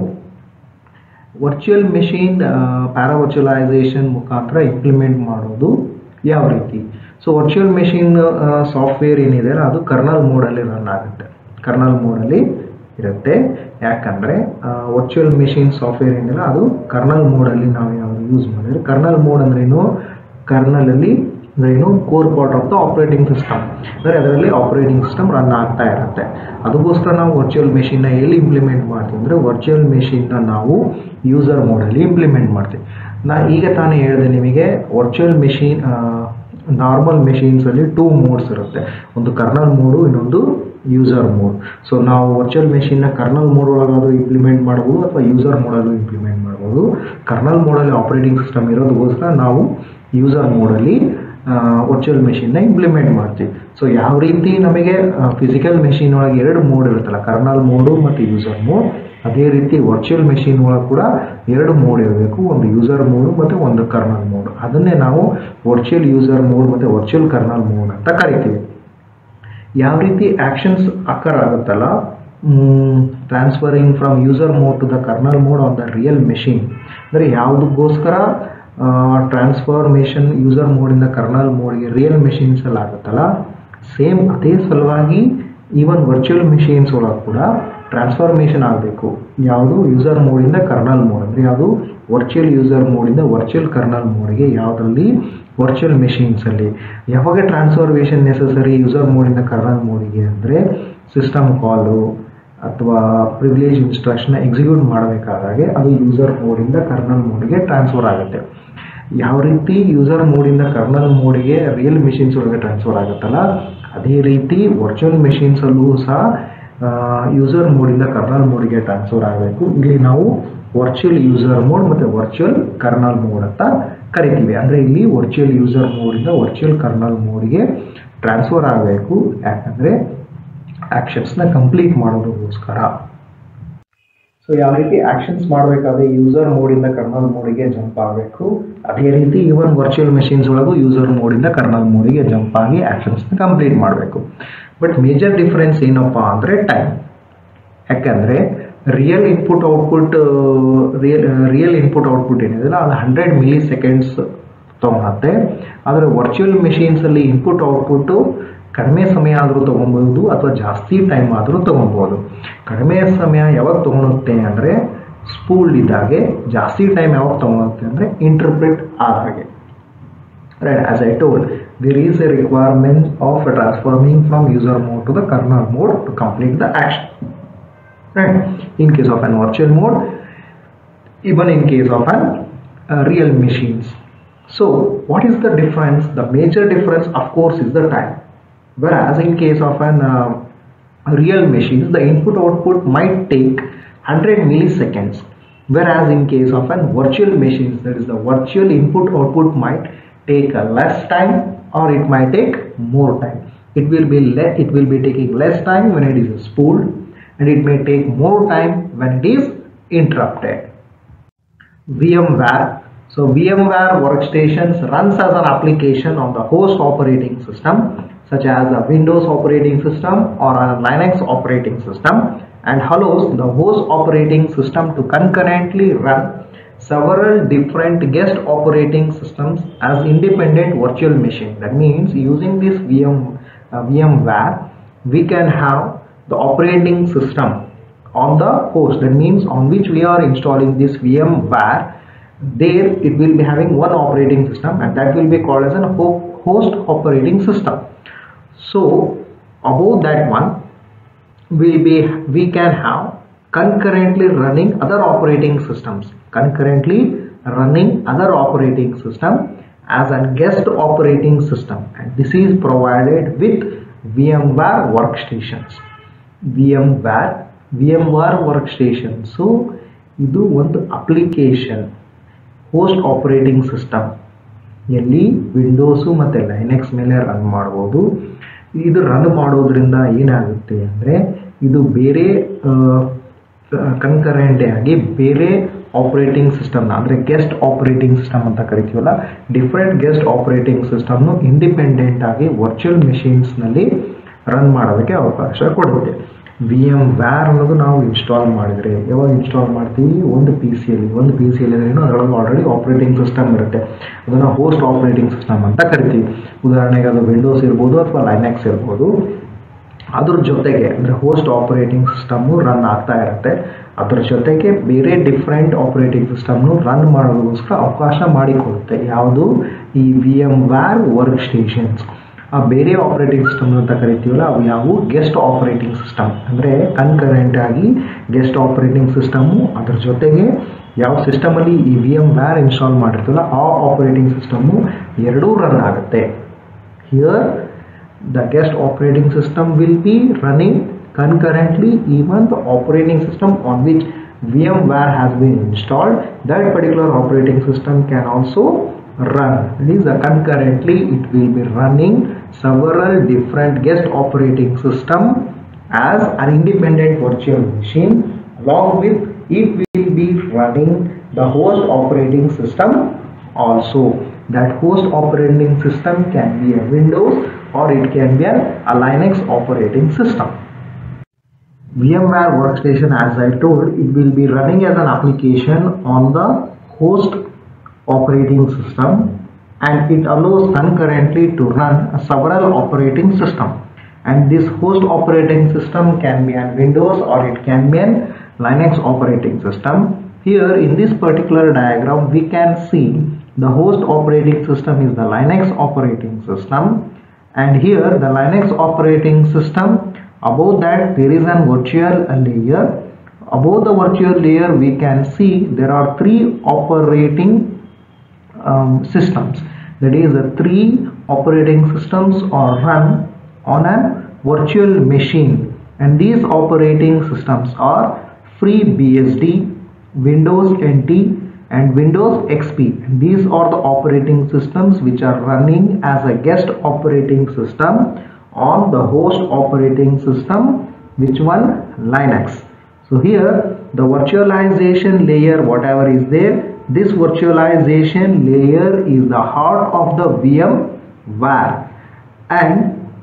Virtual machine para virtualization ಮುಖಾಂತರ implement ಮಾಡೋದು ಯಾವ ರೀತಿ? So virtual machine software ಏನಿದೆ ಅದು kernel ಮೋಡಲ್ಲಿ run ಆಗುತ್ತೆ, kernel ಮೋಡಲ್ಲಿ ಇರುತ್ತೆ. ಯಾಕಂದರೆ ವರ್ಚುವಲ್ ಮೆಷಿನ್ ಸಾಫ್ಟ್ವೇರ್ ಏನಿಲ್ಲ ಅದು ಕರ್ನಲ್ ಮೋಡಲ್ಲಿ ನಾವು ಏನಾದರೂ ಯೂಸ್ ಮಾಡಿದ್ರೆ, ಕರ್ನಲ್ ಮೋಡ್ ಅಂದ್ರೇನು, ಕರ್ನಲಲ್ಲಿ ಅಂದ್ರೇನು core part of the operating system, ಅಂದರೆ ಅದರಲ್ಲಿ ಆಪರೇಟಿಂಗ್ ಸಿಸ್ಟಮ್ ರನ್ ಆಗ್ತಾ ಇರುತ್ತೆ. ಅದಕ್ಕೋಸ್ಕರ ನಾವು ವರ್ಚುವಲ್ ಮೆಷಿನ್ನ ಎಲ್ಲಿ ಇಂಪ್ಲಿಮೆಂಟ್ ಮಾಡ್ತೀವಿ ಅಂದರೆ ವರ್ಚುವಲ್ ಮೆಷಿನ್ನ ನಾವು ಯೂಸರ್ ಮೋಡಲ್ಲಿ ಇಂಪ್ಲಿಮೆಂಟ್ ಮಾಡ್ತೀವಿ. ನಾ ಈಗ ತಾನೇ ಹೇಳಿದೆ ನಿಮಗೆ, ವರ್ಚುವಲ್ ಮೆಷಿನ್ ನಾರ್ಮಲ್ ಮೆಷಿನ್ಸಲ್ಲಿ ಟೂ ಮೋಡ್ಸ್ ಇರುತ್ತೆ, ಒಂದು ಕರ್ನಲ್ ಮೋಡು, ಇನ್ನೊಂದು ಯೂಸರ್ ಮೋಡ್. ಸೊ ನಾವು ವರ್ಚುವಲ್ ಮೆಷಿನ್ನ ಕರ್ನಲ್ ಮೋಡ್ ಒಳಗಾದರೂ ಇಂಪ್ಲಿಮೆಂಟ್ ಮಾಡ್ಬೋದು ಅಥವಾ ಯೂಸರ್ ಮೋಡಲ್ಲೂ ಇಂಪ್ಲಿಮೆಂಟ್ ಮಾಡ್ಬೋದು. ಕರ್ನಲ್ ಮೋಡಲ್ಲಿ ಆಪರೇಟಿಂಗ್ ಸಿಸ್ಟಮ್ ಇರೋದಕ್ಕೋಸ್ಕರ ನಾವು ಯೂಸರ್ ಮೋಡಲ್ಲಿ ವರ್ಚುವಲ್ ಮೆಷಿನ್ನ ಇಂಪ್ಲಿಮೆಂಟ್ ಮಾಡ್ತೀವಿ. ಸೊ ಯಾವ ರೀತಿ ನಮಗೆ ಫಿಸಿಕಲ್ ಮೆಷಿನ್ ಒಳಗೆ ಎರಡು ಮೋಡ್ ಇರುತ್ತಲ್ಲ, ಕರ್ನಲ್ ಮೋಡು ಮತ್ತು ಯೂಸರ್ ಮೋಡ್, ಅದೇ ರೀತಿ ವರ್ಚುವಲ್ ಮೆಷಿನ್ ಒಳಗೆ ಕೂಡ ಎರಡು ಮೋಡ್ ಇರಬೇಕು, ಒಂದು ಯೂಸರ್ ಮೋಡು ಮತ್ತು ಒಂದು ಕರ್ನಲ್ ಮೋಡ್. ಅದನ್ನೇ ನಾವು ವರ್ಚುವಲ್ ಯೂಸರ್ ಮೋಡ್ ಮತ್ತು ವರ್ಚುವಲ್ ಕರ್ನಲ್ ಮೋಡ್ ಅಂತ ಕರಿತೀವಿ. ಯಾವ ರೀತಿ ಆ್ಯಕ್ಷನ್ಸ್ ಅಕರ್ ಆಗುತ್ತಲ್ಲ, transferring from user mode to the kernel mode on the real machine, ಅಂದರೆ ಯಾವುದಕ್ಕೋಸ್ಕರ ಟ್ರಾನ್ಸ್ಫಾರ್ಮೇಷನ್ ಯೂಸರ್ ಮೋಡಿಂದ ಕರ್ನಲ್ ಮೋಡ್ಗೆ ರಿಯಲ್ ಮೆಷಿನ್ಸಲ್ಲಿ ಆಗುತ್ತಲ್ಲ, ಸೇಮ್ ಅದೇ ಸಲುವಾಗಿ ಈವನ್ ವರ್ಚುವಲ್ ಮೆಷಿನ್ಸ್ ಒಳಗೆ ಕೂಡ ಟ್ರಾನ್ಸ್ಫಾರ್ಮೇಷನ್ ಆಗಬೇಕು. ಯಾವುದು ಯೂಸರ್ ಮೋಡಿಂದ ಕರ್ನಲ್ ಮೋಡ್, ಅಂದರೆ ಯಾವುದು ವರ್ಚುವಲ್ ಯೂಸರ್ ಮೋಡಿಂದ ವರ್ಚುವಲ್ ಕರ್ನಲ್ ಮೋಡ್ಗೆ, ಯಾವುದರಲ್ಲಿ ವರ್ಚುವಲ್ ಮೆಷಿನ್ಸಲ್ಲಿ. ಯಾವಾಗ ಟ್ರಾನ್ಸ್ಫಾರ್ಮೇಷನ್ ನೆಸಸರಿ ಯೂಸರ್ ಮೋಡಿಂದ ಕರ್ನಲ್ ಮೋಡಿಗೆ ಅಂದರೆ ಸಿಸ್ಟಮ್ ಕಾಲು ಅಥವಾ ಪ್ರಿವಿಲೇಜ್ ಇನ್ಸ್ಟ್ರಕ್ಷನ್ನ ಎಕ್ಸಿಕ್ಯೂಟ್ ಮಾಡಬೇಕಾದಾಗೆ ಅದು ಯೂಸರ್ ಮೋಡಿಂದ ಕರ್ನಲ್ ಮೋಡಿಗೆ ಟ್ರಾನ್ಸ್ಫರ್ ಆಗುತ್ತೆ. ಯಾವ ರೀತಿ ಯೂಸರ್ ಮೋಡಿಂದ ಕರ್ನಲ್ ಮೋಡಿಗೆ ರಿಯಲ್ ಮೆಷಿನ್ಸ್ ಒಳಗೆ ಟ್ರಾನ್ಸ್ಫರ್ ಆಗುತ್ತಲ್ಲ, ಅದೇ ರೀತಿ ವರ್ಚುವಲ್ ಮೆಷಿನ್ಸಲ್ಲೂ ಸಹ ಯೂಸರ್ ಮೋಡಿಂದ ಕರ್ನಲ್ ಮೋಡಿಗೆ ಟ್ರಾನ್ಸ್ಫರ್ ಆಗಬೇಕು. ಇಲ್ಲಿ ನಾವು ವರ್ಚುವಲ್ ಯೂಸರ್ ಮೋಡ್ ಮತ್ತು ವರ್ಚುವಲ್ ಕರ್ನಲ್ ಮೋಡ್ ಅಂತ ಕರಿತೀವಿ. ಅಂದರೆ ಇಲ್ಲಿ ವರ್ಚುವಲ್ ಯೂಸರ್ ಮೋಡಿಂದ ವರ್ಚುವಲ್ ಕರ್ನಲ್ ಮೋಡ್ಗೆ ಟ್ರಾನ್ಸ್ಫರ್ ಆಗಬೇಕು, ಯಾಕಂದರೆ ಆ್ಯಕ್ಷನ್ಸ್ನ ಕಂಪ್ಲೀಟ್ ಮಾಡೋದಕ್ಕೋಸ್ಕರ. ಸೊ ಯಾವ ರೀತಿ ಆ್ಯಕ್ಷನ್ಸ್ ಮಾಡಬೇಕಾದ್ರೆ ಯೂಸರ್ ಮೋಡಿಂದ ಕರ್ನಲ್ ಮೋಡಿಗೆ ಜಂಪ್ ಆಗಬೇಕು, ಅದೇ ರೀತಿ ಇವನ್ ವರ್ಚುವಲ್ ಮೆಷಿನ್ಸ್ ಒಳಗೂ ಯೂಸರ್ ಮೋಡಿಂದ ಕರ್ನಲ್ ಮೋಡಿಗೆ ಜಂಪ್ ಆಗಿ ಆ್ಯಕ್ಷನ್ಸ್ನ ಕಂಪ್ಲೀಟ್ ಮಾಡಬೇಕು. ಬಟ್ ಮೇಜರ್ ಡಿಫ್ರೆನ್ಸ್ ಏನಪ್ಪ ಅಂದರೆ ಟೈಮ್. ಯಾಕಂದರೆ real input output real real input output ಏನಿದೆ ಅದು ಹಂಡ್ರೆಡ್ ಮಿಲಿ ಸೆಕೆಂಡ್ಸ್ ತೊಗೊಳುತ್ತೆ. ಆದರೆ ವರ್ಚುವಲ್ ಮೆಷಿನ್ಸಲ್ಲಿ ಇನ್ಪುಟ್ ಔಟ್ಪುಟ್ಟು ಕಡಿಮೆ ಸಮಯ ಆದರೂ ತೊಗೊಬೋದು ಅಥವಾ ಜಾಸ್ತಿ ಟೈಮ್ ಆದರೂ ತೊಗೊಬೋದು. ಕಡಿಮೆ ಸಮಯ ಯಾವಾಗ ತೊಗೊಳುತ್ತೆ ಅಂದರೆ ಸ್ಪೂಲ್ಡ್ ಇದ್ದಾಗೆ, ಜಾಸ್ತಿ ಟೈಮ್ ಯಾವಾಗ ತೊಗೊಳುತ್ತೆ ಅಂದರೆ ಇಂಟರ್ಪ್ರಿಟ್ ಆದಾಗೆ. Right, as I told, there is a requirement of transforming from user mode to the kernel mode to complete the action. Right, in case of an virtual mode, even in case of an uh, real machines. So what is the difference? The major difference of course is the time. Whereas in case of an uh, real machines, the input output might take one hundred milliseconds, whereas in case of an virtual machines, that is the virtual input output might take a less time or it might take more time. It will be less, it will be taking less time when it is spooled, and it may take more time when it is interrupted. VMware. So VMware workstations runs as an application on the host operating system, such as a Windows operating system or a Linux operating system, and allows the host operating system to concurrently run several different guest operating systems as independent virtual machine. That means using this V M, uh, VMware, we can have the operating system on the host. That means on which we are installing this VMware, there it will be having one operating system, and that will be called as a host operating system. So above that one will be, we can have concurrently running other operating systems, concurrently running other operating system as a guest operating system, and this is provided with VMware workstations. VMware VMware workstation. So ಇದು ಒಂದು application host operating system ಎಲ್ಲಿ Windows ಮತ್ತು Linux ಮೇಲೆ run ಮಾಡ್ಬೋದು. ಇದು run ಮಾಡೋದ್ರಿಂದ ಏನಾಗುತ್ತೆ ಅಂದರೆ ಇದು ಬೇರೆ ಕನ್ಕರೆಂಟ್ ಆಗಿ ಬೇರೆ ಆಪರೇಟಿಂಗ್ ಸಿಸ್ಟಮ್ನ ಅಂದರೆ ಗೆಸ್ಟ್ ಆಪರೇಟಿಂಗ್ ಸಿಸ್ಟಮ್ ಅಂತ ಕರಿತೀವಲ್ಲ, ಡಿಫ್ರೆಂಟ್ ಗೆಸ್ಟ್ ಆಪರೇಟಿಂಗ್ ಸಿಸ್ಟಮ್ನು ಇಂಡಿಪೆಂಡೆಂಟ್ ಆಗಿ ವರ್ಚುವಲ್ ಮೆಷಿನ್ಸ್ನಲ್ಲಿ ರನ್ ಮಾಡೋದಕ್ಕೆ ಅವಕಾಶ ಕೊಡುತ್ತೆ. ವಿ ಎಮ್ ವ್ಯಾರ್ ಅನ್ನೋದು ನಾವು ಇನ್ಸ್ಟಾಲ್ ಮಾಡಿದರೆ ಯಾವಾಗ ಇನ್ಸ್ಟಾಲ್ ಮಾಡ್ತೀವಿ, ಒಂದು ಪಿ ಸಿಯಲ್ಲಿ ಒಂದು ಪಿ ಸಿಯಲ್ಲಿ ಏನೋ ಅದರೊಳಗೆ ಆಲ್ರೆಡಿ ಆಪರೇಟಿಂಗ್ ಸಿಸ್ಟಮ್ ಇರುತ್ತೆ, ಅದನ್ನು ಹೋಸ್ಟ್ ಆಪರೇಟಿಂಗ್ ಸಿಸ್ಟಮ್ ಅಂತ ಕರಿತೀವಿ. ಉದಾಹರಣೆಗೆ ಅದು ವಿಂಡೋಸ್ ಇರ್ಬೋದು ಅಥವಾ ಲೈನೆಕ್ಸ್ ಇರ್ಬೋದು. ಅದ್ರ ಜೊತೆಗೆ ಅಂದರೆ ಹೋಸ್ಟ್ ಆಪರೇಟಿಂಗ್ ಸಿಸ್ಟಮ್ಮು ರನ್ ಆಗ್ತಾ ಇರುತ್ತೆ, ಅದರ ಜೊತೆಗೆ ಬೇರೆ ಡಿಫ್ರೆಂಟ್ ಆಪರೇಟಿಂಗ್ ಸಿಸ್ಟಮ್ನು ರನ್ ಮಾಡೋದಕ್ಕೋಸ್ಕರ ಅವಕಾಶ ಮಾಡಿಕೊಡುತ್ತೆ. ಯಾವುದು? ಈ V M ware workstations. ಆ ಬೇರೆ ಆಪರೇಟಿಂಗ್ ಸಿಸ್ಟಮ್ ಅಂತ ಕರಿತೀವಲ್ಲ ಅವು ಯಾವುವು? Guest operating system. ಅಂದರೆ ಕನ್ಕರೆಂಟ್ ಆಗಿ ಗೆಸ್ಟ್ ಆಪರೇಟಿಂಗ್ ಸಿಸ್ಟಮು ಅದ್ರ ಜೊತೆಗೆ ಯಾವ ಸಿಸ್ಟಮಲ್ಲಿ ಈ ವಿ ಎಮ್ ವ್ಯಾರ್ ಇನ್ಸ್ಟಾಲ್ ಮಾಡಿರ್ತೀವಲ್ಲ ಆ ಆಪರೇಟಿಂಗ್ ಸಿಸ್ಟಮು ಎರಡೂ ರನ್ ಆಗುತ್ತೆ. Here the guest operating system will be running concurrently even the operating system on which VMware has been installed. That particular operating system can also run. That is, uh, concurrently it will be running several different guest operating system as an independent virtual machine. Along with it will be running the host operating system also. That host operating system can be a Windows or it can be a, a Linux operating system. VMware Workstation, as I told, it will be running as an application on the host operating system, and it allows concurrently to run several operating system. And this host operating system can be a Windows or it can be a Linux operating system. Here in this particular diagram we can see the host operating system is the Linux operating system, and here the Linux operating system, above that there is a virtual layer. Above the virtual layer we can see there are three operating um, systems. That is, the three operating systems are run on a virtual machine, and these operating systems are FreeBSD, Windows N T and Windows X P. These are the operating systems which are running as a guest operating system on the host operating system, which one? Linux. So here the virtualization layer, whatever is there, this virtualization layer is the heart of the VMware, and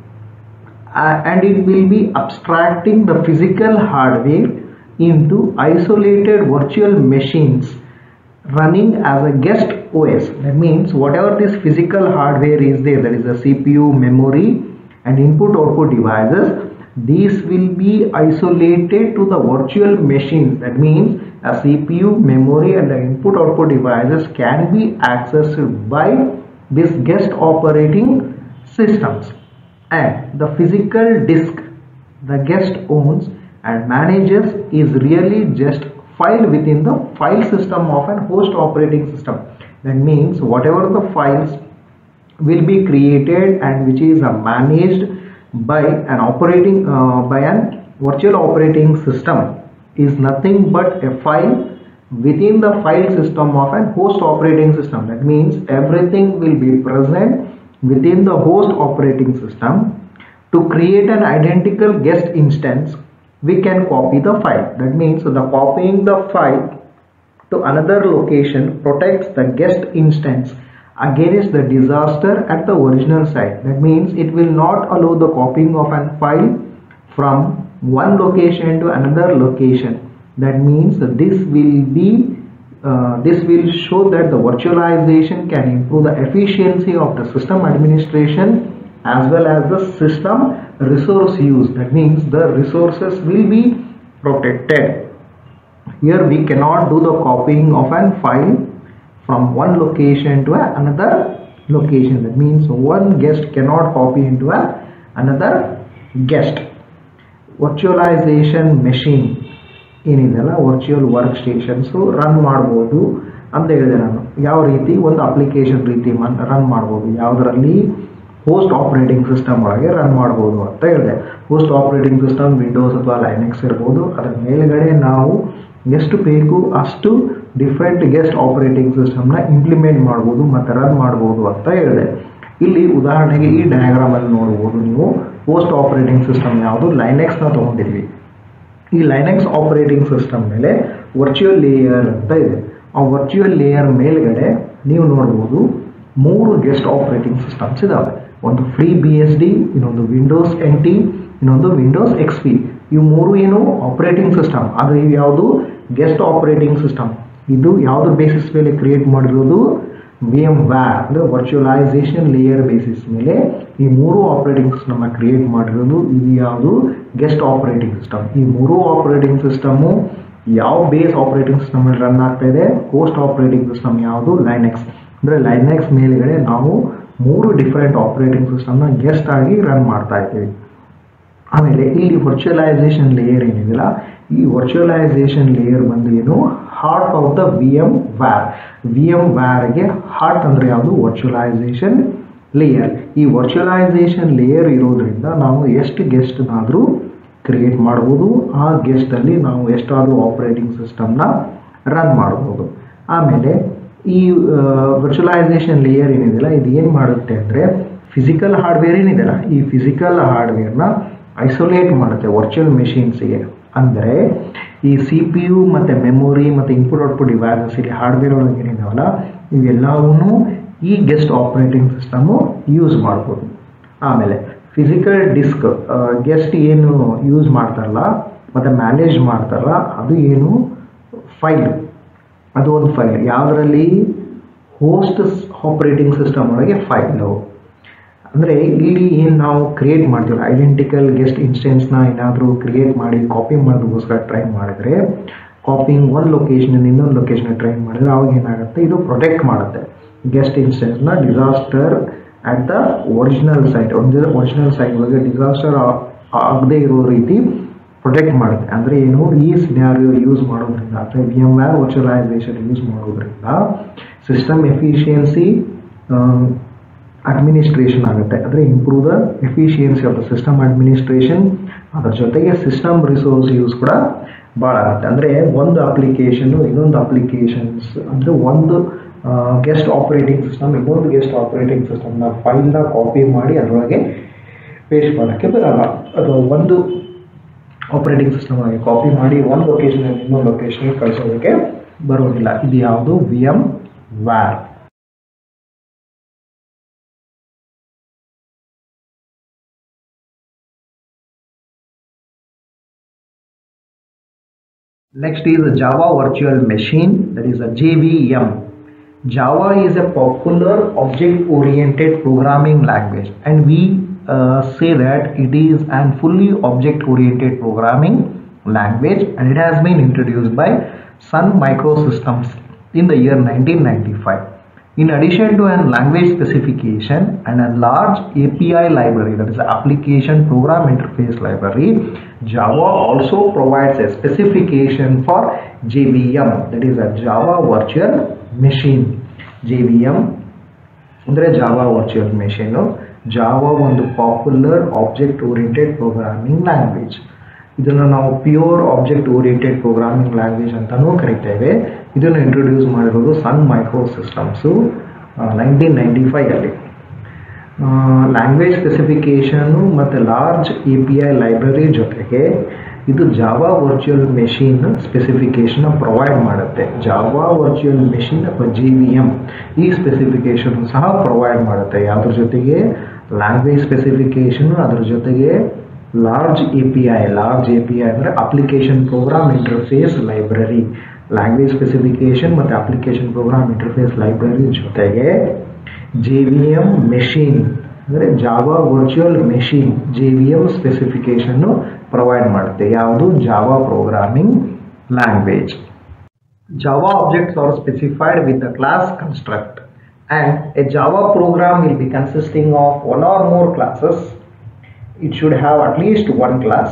uh, and it will be abstracting the physical hardware into isolated virtual machines running as a guest O S. That means whatever this physical hardware is there, that is a C P U, memory and input output devices, these will be isolated to the virtual machines. That means a C P U, memory and the input output devices can be accessed by this guest operating systems, and the physical disk the guest owns and manages is really just file within the file system of an host operating system. That means whatever the files will be created and which is uh, managed by an operating uh, by an virtual operating system is nothing but a file within the file system of an host operating system. That means everything will be present within the host operating system. To create an identical guest instance, we can copy the file. That means the copying the file to another location protects the guest instance against the disaster at the original site. That means it will not allow the copying of a file from one location to another location. That means this will be uh, this will show that the virtualization can improve the efficiency of the system administration as well as the system resource use. That means the resources will be protected. Here we cannot do the copying of a file from one location to another location. That means one guest cannot copy into a another guest. Virtualization machine ಏನಿದೆಲ್ಲ virtual workstations run ಮಾಡ್ಬೋದು ಅಂತ ಹೇಳಿದೆ ನಾನು. ಯಾವ ರೀತಿ? ಒಂದು application ರೀತಿ run ಮಾಡ್ಬೋದು, ಯಾವುದರಲ್ಲಿ? ಹೋಸ್ಟ್ ಆಪರೇಟಿಂಗ್ ಸಿಸ್ಟಮ್ ಒಳಗೆ ರನ್ ಮಾಡ್ಬೋದು ಅಂತ ಹೇಳಿದೆ. ಹೋಸ್ಟ್ ಆಪರೇಟಿಂಗ್ ಸಿಸ್ಟಮ್ ವಿಂಡೋಸ್ ಅಥವಾ ಲೈನೆಕ್ಸ್ ಇರ್ಬೋದು. ಅದರ ಮೇಲ್ಗಡೆ ನಾವು ಎಷ್ಟು ಬೇಕು ಅಷ್ಟು ಡಿಫ್ರೆಂಟ್ ಗೆಸ್ಟ್ ಆಪರೇಟಿಂಗ್ ಸಿಸ್ಟಮ್ನ ಇಂಪ್ಲಿಮೆಂಟ್ ಮಾಡ್ಬೋದು ಮತ್ತು ರನ್ ಮಾಡ್ಬೋದು ಅಂತ ಹೇಳಿದೆ. ಇಲ್ಲಿ ಉದಾಹರಣೆಗೆ ಈ ಡಯಾಗ್ರಾಮಲ್ಲಿ ನೋಡ್ಬೋದು ನೀವು ಹೋಸ್ಟ್ ಆಪರೇಟಿಂಗ್ ಸಿಸ್ಟಮ್ ಯಾವುದು? ಲೈನೆಕ್ಸ್ನ ತೊಗೊಂಡಿದ್ವಿ. ಈ ಲೈನೆಕ್ಸ್ ಆಪರೇಟಿಂಗ್ ಸಿಸ್ಟಮ್ ಮೇಲೆ ವರ್ಚುವಲ್ ಲೇಯರ್ ಅಂತ ಇದೆ. ಆ ವರ್ಚುವಲ್ ಲೇಯರ್ ಮೇಲ್ಗಡೆ ನೀವು ನೋಡ್ಬೋದು ಮೂರು ಗೆಸ್ಟ್ ಆಪರೇಟಿಂಗ್ ಸಿಸ್ಟಮ್ಸ್ ಇದಾವೆ. ಒಂದು ಫ್ರೀ ಬಿ ಎಸ್ ಡಿ, ಇನ್ನೊಂದು ವಿಂಡೋಸ್ ಎನ್ ಟಿ, ಇನ್ನೊಂದು ವಿಂಡೋಸ್ ಎಕ್ಸ್ ಪಿ. ಇವು ಮೂರು ಏನು ಆಪರೇಟಿಂಗ್ ಸಿಸ್ಟಮ್, ಆದರೆ ಇವು ಯಾವುದು ಗೆಸ್ಟ್ ಆಪರೇಟಿಂಗ್ ಸಿಸ್ಟಮ್. ಇದು ಯಾವುದ್ರ ಬೇಸಿಸ್ ಮೇಲೆ ಕ್ರಿಯೇಟ್ ಮಾಡಿರೋದು, ವಿ ಎಮ್ ವ್ಯಾರ್ ಅಂದರೆ ವರ್ಚುವಲೈಸೇಷನ್ ಲೇಯರ್ ಬೇಸಿಸ್ ಮೇಲೆ ಈ ಮೂರು ಆಪರೇಟಿಂಗ್ ಸಿಸ್ಟಮ್ನ ಕ್ರಿಯೇಟ್ ಮಾಡಿರೋದು. ಇದು ಯಾವುದು ಗೆಸ್ಟ್ ಆಪರೇಟಿಂಗ್ ಸಿಸ್ಟಮ್. ಈ ಮೂರು ಆಪರೇಟಿಂಗ್ ಸಿಸ್ಟಮು ಯಾವ ಬೇಸ್ ಆಪರೇಟಿಂಗ್ ಸಿಸ್ಟಮ್ ಅಲ್ಲಿ ರನ್ ಆಗ್ತಾ ಇದೆ, ಹೋಸ್ಟ್ ಆಪರೇಟಿಂಗ್ ಸಿಸ್ಟಮ್ ಯಾವುದು, ಲೈನೆಕ್ಸ್. ಅಂದರೆ ಲೈನೆಕ್ಸ್ ಮೇಲ್ಗಡೆ ನಾವು ಮೂರು ಡಿಫರೆಂಟ್ ಆಪರೇಟಿಂಗ್ ಸಿಸ್ಟಮ್ನ ಗೆಸ್ಟ್ ಆಗಿ ರನ್ ಮಾಡ್ತಾ ಇದ್ದೀವಿ. ಆಮೇಲೆ ಇಲ್ಲಿ ವರ್ಚುವಲೈಸೇಷನ್ ಲೇಯರ್ ಏನಿದೆಯಲ್ಲ, ಈ ವರ್ಚುವಲೈಸೇಷನ್ ಲೇಯರ್ ಬಂದು ಏನು, heart of the V M ware. V M ವ್ಯಾರ್ಗೆ ಹಾರ್ಟ್ ಅಂದರೆ ಯಾವುದು, ವರ್ಚುವಲೈಸೇಷನ್ ಲೇಯರ್. ಈ ವರ್ಚುವಲೈಸೇಷನ್ ಲೇಯರ್ ಇರೋದ್ರಿಂದ ನಾವು ಎಷ್ಟು ಗೆಸ್ಟ್ನಾದರೂ ಕ್ರಿಯೇಟ್ ಮಾಡ್ಬೋದು. ಆ ಗೆಸ್ಟಲ್ಲಿ ನಾವು ಎಷ್ಟಾದರೂ ಆಪರೇಟಿಂಗ್ ಸಿಸ್ಟಮ್ನ ರನ್ ಮಾಡ್ಬೋದು. ಆಮೇಲೆ ಈ ವರ್ಚುವಲೈಸೇಷನ್ ಲೇಯರ್ ಏನಿದೆಯಲ್ಲ, ಇದು ಏನು ಮಾಡುತ್ತೆ ಅಂದರೆ ಫಿಸಿಕಲ್ ಹಾರ್ಡ್ವೇರ್ ಏನಿದೆಯಲ್ಲ, ಈ ಫಿಸಿಕಲ್ ಹಾರ್ಡ್ವೇರ್ನ ಐಸೋಲೇಟ್ ಮಾಡುತ್ತೆ ವರ್ಚುವಲ್ ಮೆಷಿನ್ಸ್ಗೆ. ಅಂದರೆ ಈ ಸಿ ಪಿ ಯು ಮತ್ತು ಮೆಮೊರಿ ಮತ್ತು ಇನ್ಪುಟ್ ಔಟ್ಪುಟ್ ಡಿವೈಸಸ್, ಇಲ್ಲಿ ಹಾರ್ಡ್ವೇರ್ ಒಳಗೆ ಏನಿದಾವಲ್ಲ ಇವೆಲ್ಲವೂ ಈ ಗೆಸ್ಟ್ ಆಪರೇಟಿಂಗ್ ಸಿಸ್ಟಮು ಯೂಸ್ ಮಾಡ್ಬೋದು. ಆಮೇಲೆ ಫಿಸಿಕಲ್ ಡಿಸ್ಕ್, ಗೆಸ್ಟ್ ಏನು ಯೂಸ್ ಮಾಡ್ತಾರಲ್ಲ ಮತ್ತು ಮ್ಯಾನೇಜ್ ಮಾಡ್ತಾರಲ್ಲ ಅದು ಏನು, ಫೈಲ್. ಅದು ಒಂದು ಫೈಲ್ ಯಾವುದರಲ್ಲಿ, ಹೋಸ್ಟ್ ಆಪರೇಟಿಂಗ್ ಸಿಸ್ಟಮ್ ಒಳಗೆ ಫೈಲು. ಅಂದರೆ ಇಲ್ಲಿ ಏನು ನಾವು ಕ್ರಿಯೇಟ್ ಮಾಡ್ತೀವಿ ಐಡೆಂಟಿಕಲ್ ಗೆಸ್ಟ್ ಇನ್ಸ್ಟೆನ್ಸ್ನ ಏನಾದರೂ ಕ್ರಿಯೇಟ್ ಮಾಡಿ ಕಾಪಿ ಮಾಡೋದಕ್ಕೋಸ್ಕರ ಟ್ರೈ ಮಾಡಿದ್ರೆ, ಕಾಪಿಂಗ್ ಒಂದು ಲೊಕೇಶನ್ ಇನ್ನೊಂದು ಲೊಕೇಶನ್ ಟ್ರೈ ಮಾಡಿದ್ರೆ ಅವಾಗ ಏನಾಗುತ್ತೆ, ಇದು ಪ್ರೊಟೆಕ್ಟ್ ಮಾಡುತ್ತೆ ಗೆಸ್ಟ್ ಇನ್ಸ್ಟೆನ್ಸ್ನ disaster at the original site. ಒಂದು ಒರಿಜಿನಲ್ ಸೈಟ್ ಒಳಗೆ ಡಿಸಾಸ್ಟರ್ ಆಗದೆ ಇರೋ ರೀತಿ ಪ್ರೊಟೆಕ್ಟ್ ಮಾಡುತ್ತೆ. ಅಂದರೆ ಏನು, ಈ ಸಿನಾರಿಯೋ ಯೂಸ್ ಮಾಡೋದ್ರಿಂದ ಅಥವಾ V M ware virtualization use ಮಾಡೋದ್ರಿಂದ ಸಿಸ್ಟಮ್ ಎಫಿಷಿಯನ್ಸಿ ಅಡ್ಮಿನಿಸ್ಟ್ರೇಷನ್ ಆಗುತ್ತೆ. ಅಂದರೆ improve the efficiency of the system administration. ಅದರ ಜೊತೆಗೆ ಸಿಸ್ಟಮ್ ರಿಸೋರ್ಸ್ ಯೂಸ್ ಕೂಡ ಭಾಳ ಆಗುತ್ತೆ. ಅಂದರೆ ಒಂದು ಅಪ್ಲಿಕೇಶನ್ನು ಇನ್ನೊಂದು ಅಪ್ಲಿಕೇಶನ್ಸ್, ಅಂದರೆ ಒಂದು ಗೆಸ್ಟ್ ಆಪರೇಟಿಂಗ್ ಸಿಸ್ಟಮ್ ಇನ್ನೊಂದು ಗೆಸ್ಟ್ ಆಪರೇಟಿಂಗ್ ಸಿಸ್ಟಮ್ನ ಫೈಲ್ನ ಕಾಪಿ ಮಾಡಿ ಅದರೊಳಗೆ ಪೇಸ್ಟ್ ಮಾಡೋಕ್ಕೆ ಬರಲ್ಲ. ಅಥವಾ ಒಂದು ಆಪರೇಟಿಂಗ್ ಸಿಸ್ಟಮ್ ಆಗಿ ಕಾಪಿ ಮಾಡಿ ಒಂದು ಲೊಕೇಶನಲ್ಲಿ ಇನ್ನೊಂದು ಲೊಕೇಶನ್ಗೆ ಕಳಿಸೋದಕ್ಕೆ ಬರೋದಿಲ್ಲ. ಇದು ಯಾವುದು, V M ware. Next is a Java Virtual Machine, that is a J V M. Java is a popular object-oriented programming language, and we uh, say that it is a fully object-oriented programming language, and it has been introduced by Sun Microsystems in the year nineteen ninety-five. In addition to a language specification and a large A P I library, that is application program interface library, Java also provides a specification for J V M, that is a Java Virtual Machine. J V M ಅಂದರೆ Java Virtual Machine. Java ಒಂದು popular object oriented programming language. ಇದನ್ನು ನಾವು pure object oriented programming language ಅಂತಲೂ ಕರಿತೇವೆ. ಇದನ್ನು introduce ಮಾಡಿರೋದು Sun micro systems nineteen ninety ಫೈವಲ್ಲಿ. Language specification ಮತ್ತು large A P I library ಜೊತೆಗೆ ಇದು Java virtual machine specification provide ಮಾಡುತ್ತೆ. ಜಾವಾ ವರ್ಚುವಲ್ ಮೆಷಿನ್ ಅಥವಾ ಜಿ ವಿ ಎಮ್ ಈ ಸ್ಪೆಸಿಫಿಕೇಷನ್ ಸಹ ಪ್ರೊವೈಡ್ ಮಾಡುತ್ತೆ. ಯಾವುದ್ರ ಜೊತೆಗೆ, ಲ್ಯಾಂಗ್ವೇಜ್ ಸ್ಪೆಸಿಫಿಕೇಷನ್, ಅದ್ರ ಜೊತೆಗೆ large A P I. Large A P I ಅಂದರೆ application program interface library. Language specification ಮತ್ತು ಅಪ್ಲಿಕೇಶನ್ ಪ್ರೋಗ್ರಾಮ್ ಇಂಟರ್ಫೇಸ್ ಲೈಬ್ರರಿ ಜೊತೆಗೆ ಜೆ ವಿ ಎಮ್ ಮೆಷಿನ್ ಅಂದರೆ Java virtual machine J V M ಸ್ಪೆಸಿಫಿಕೇಷನ್ನು ಪ್ರೊವೈಡ್ ಮಾಡುತ್ತೆ. ಯಾವುದು, Java programming language. Java objects are specified with the class construct, and a Java program will be consisting of one or more classes. It should have at least one class.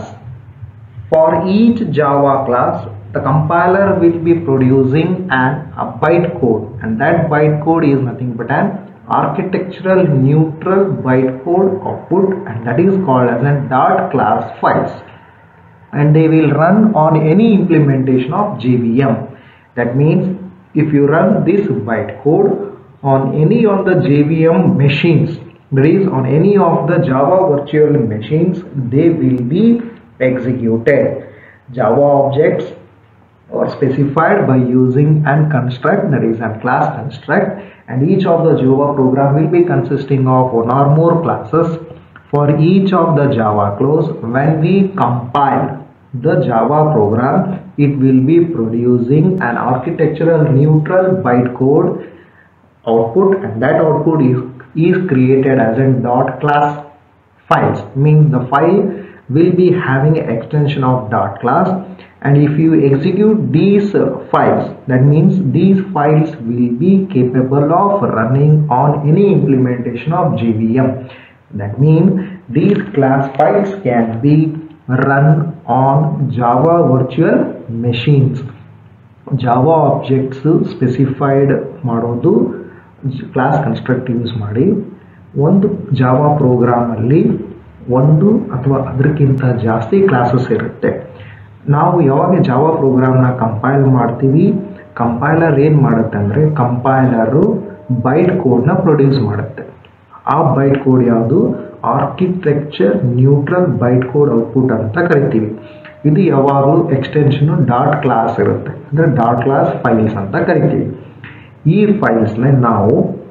For each Java class, the compiler will be producing an a bytecode, and that bytecode is nothing but an architectural neutral bytecode output, and that is called as a dot class files, and they will run on any implementation of J V M. That means if you run this bytecode on any of the J V M machines, that is on any of the Java virtual machines, they will be executed. Java objects are specified by using an construct, that is a class construct, and each of the Java program will be consisting of one or more classes. For each of the Java clause, when we compile the Java program, it will be producing an architectural neutral bytecode output, and that output is, is created as a dot class files, means the file will be having an extension of dot class, and if you execute these uh, files, that means these files will be capable of running on any implementation of J V M. That means these class files can be run on Java virtual machines. Java objects specified ಮಾಡೋದು class construct use ಮಾಡಿ ಒಂದು Java program ಅಲ್ಲಿ ಒಂದು ಅಥವಾ ಅದಕ್ಕಿಂತ ಜಾಸ್ತಿ classes ಇರುತ್ತೆ. ನಾವು ಯಾವಾಗ ಜಾವಾ ಪ್ರೋಗ್ರಾಮ್ನ ಕಂಪೈಲ್ ಮಾಡ್ತೀವಿ, ಕಂಪೈಲರ್ ಏನು ಮಾಡುತ್ತೆ ಅಂದರೆ ಕಂಪೈಲರು ಬೈಟ್ ಕೋಡ್ನ ಪ್ರೊಡ್ಯೂಸ್ ಮಾಡುತ್ತೆ. ಆ ಬೈಟ್ ಕೋಡ್ ಯಾವುದು? Architecture neutral byte code output ಅಂತ ಕರಿತೀವಿ. ಇದು ಯಾವಾಗಲೂ ಎಕ್ಸ್ಟೆನ್ಷನ್ ಡಾಟ್ ಕ್ಲಾಸ್ ಇರುತ್ತೆ, ಅಂದರೆ ಡಾಟ್ ಕ್ಲಾಸ್ ಫೈಲ್ಸ್ ಅಂತ ಕರಿತೀವಿ. ಈ ಫೈಲ್ಸ್ನ ನಾವು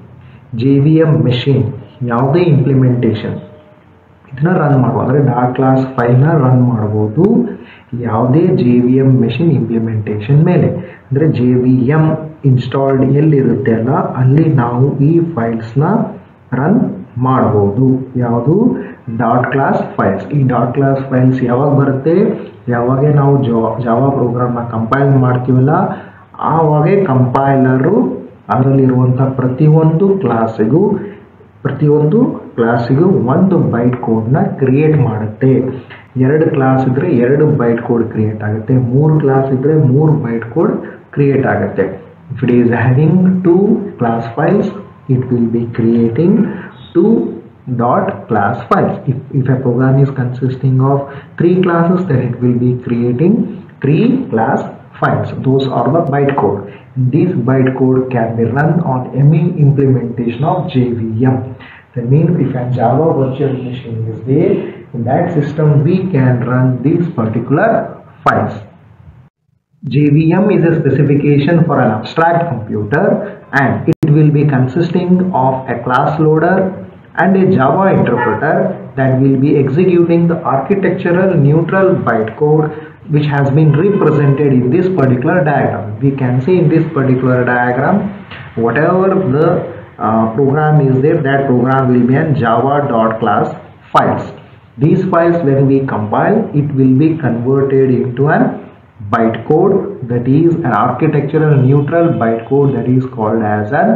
ಜೆ ವಿ ಎಮ್ ಮೆಷಿನ್ ಯಾವುದೇ ಇಂಪ್ಲಿಮೆಂಟೇಷನ್ ಇದನ್ನ ರನ್ ಮಾಡ್ಬೋದು, ಅಂದರೆ ಡಾಟ್ ಕ್ಲಾಸ್ ಫೈಲ್ನ ರನ್ ಮಾಡ್ಬೋದು ಯಾವುದೇ J V M machine implementation ಮೇಲೆ. ಅಂದರೆ ಜೆ ವಿ ಎಮ್ ಇನ್ಸ್ಟಾಲ್ಡ್ ಎಲ್ಲಿರುತ್ತೆ ಅಲ್ಲ ಅಲ್ಲಿ ನಾವು ಈ ಫೈಲ್ಸ್ನ ರನ್ ಮಾಡ್ಬೋದು. ಯಾವುದು? Dot class files. ಈ ಡಾಟ್ ಕ್ಲಾಸ್ ಫೈಲ್ಸ್ ಯಾವಾಗ ಬರುತ್ತೆ? ಯಾವಾಗ ನಾವು ಜಾವಾ ಪ್ರೋಗ್ರಾಮ್ನ ಕಂಪೈಲ್ ಮಾಡ್ತೀವಲ್ಲ ಆವಾಗೇ ಕಂಪೈಲರು ಅದರಲ್ಲಿರುವಂಥ ಪ್ರತಿಯೊಂದು ಕ್ಲಾಸಿಗೂ ಪ್ರತಿಯೊಂದು ಕ್ಲಾಸಿಗೂ ಒಂದು ಬೈಟ್ ಕೋಡ್ನ ಕ್ರಿಯೇಟ್ ಮಾಡುತ್ತೆ. ಎರಡು ಕ್ಲಾಸ್ ಇದ್ದರೆ ಎರಡು ಬೈಟ್ ಕೋಡ್ ಕ್ರಿಯೇಟ್ ಆಗುತ್ತೆ, ಮೂರು ಕ್ಲಾಸ್ ಇದ್ದರೆ ಮೂರು ಬೈಟ್ ಕೋಡ್ ಕ್ರಿಯೇಟ್ ಆಗುತ್ತೆ. If it is having two class files it will be creating two dot class files. If, if a program is consisting of three classes, then it will be creating three class files. Those are the bytecode. This bytecode can be run on any implementation of J V M. That means if a Java virtual machine is there, in that system we can run these particular files. J V M is a specification for an abstract computer, and it will be consisting of a class loader and a Java interpreter that will be executing the architectural neutral bytecode which has been represented in this particular diagram. We can see in this particular diagram whatever the uh, program is there, that program will be in java.class files. These files, when we compile, it will be converted into an bytecode, that is an architectural neutral bytecode that is called as an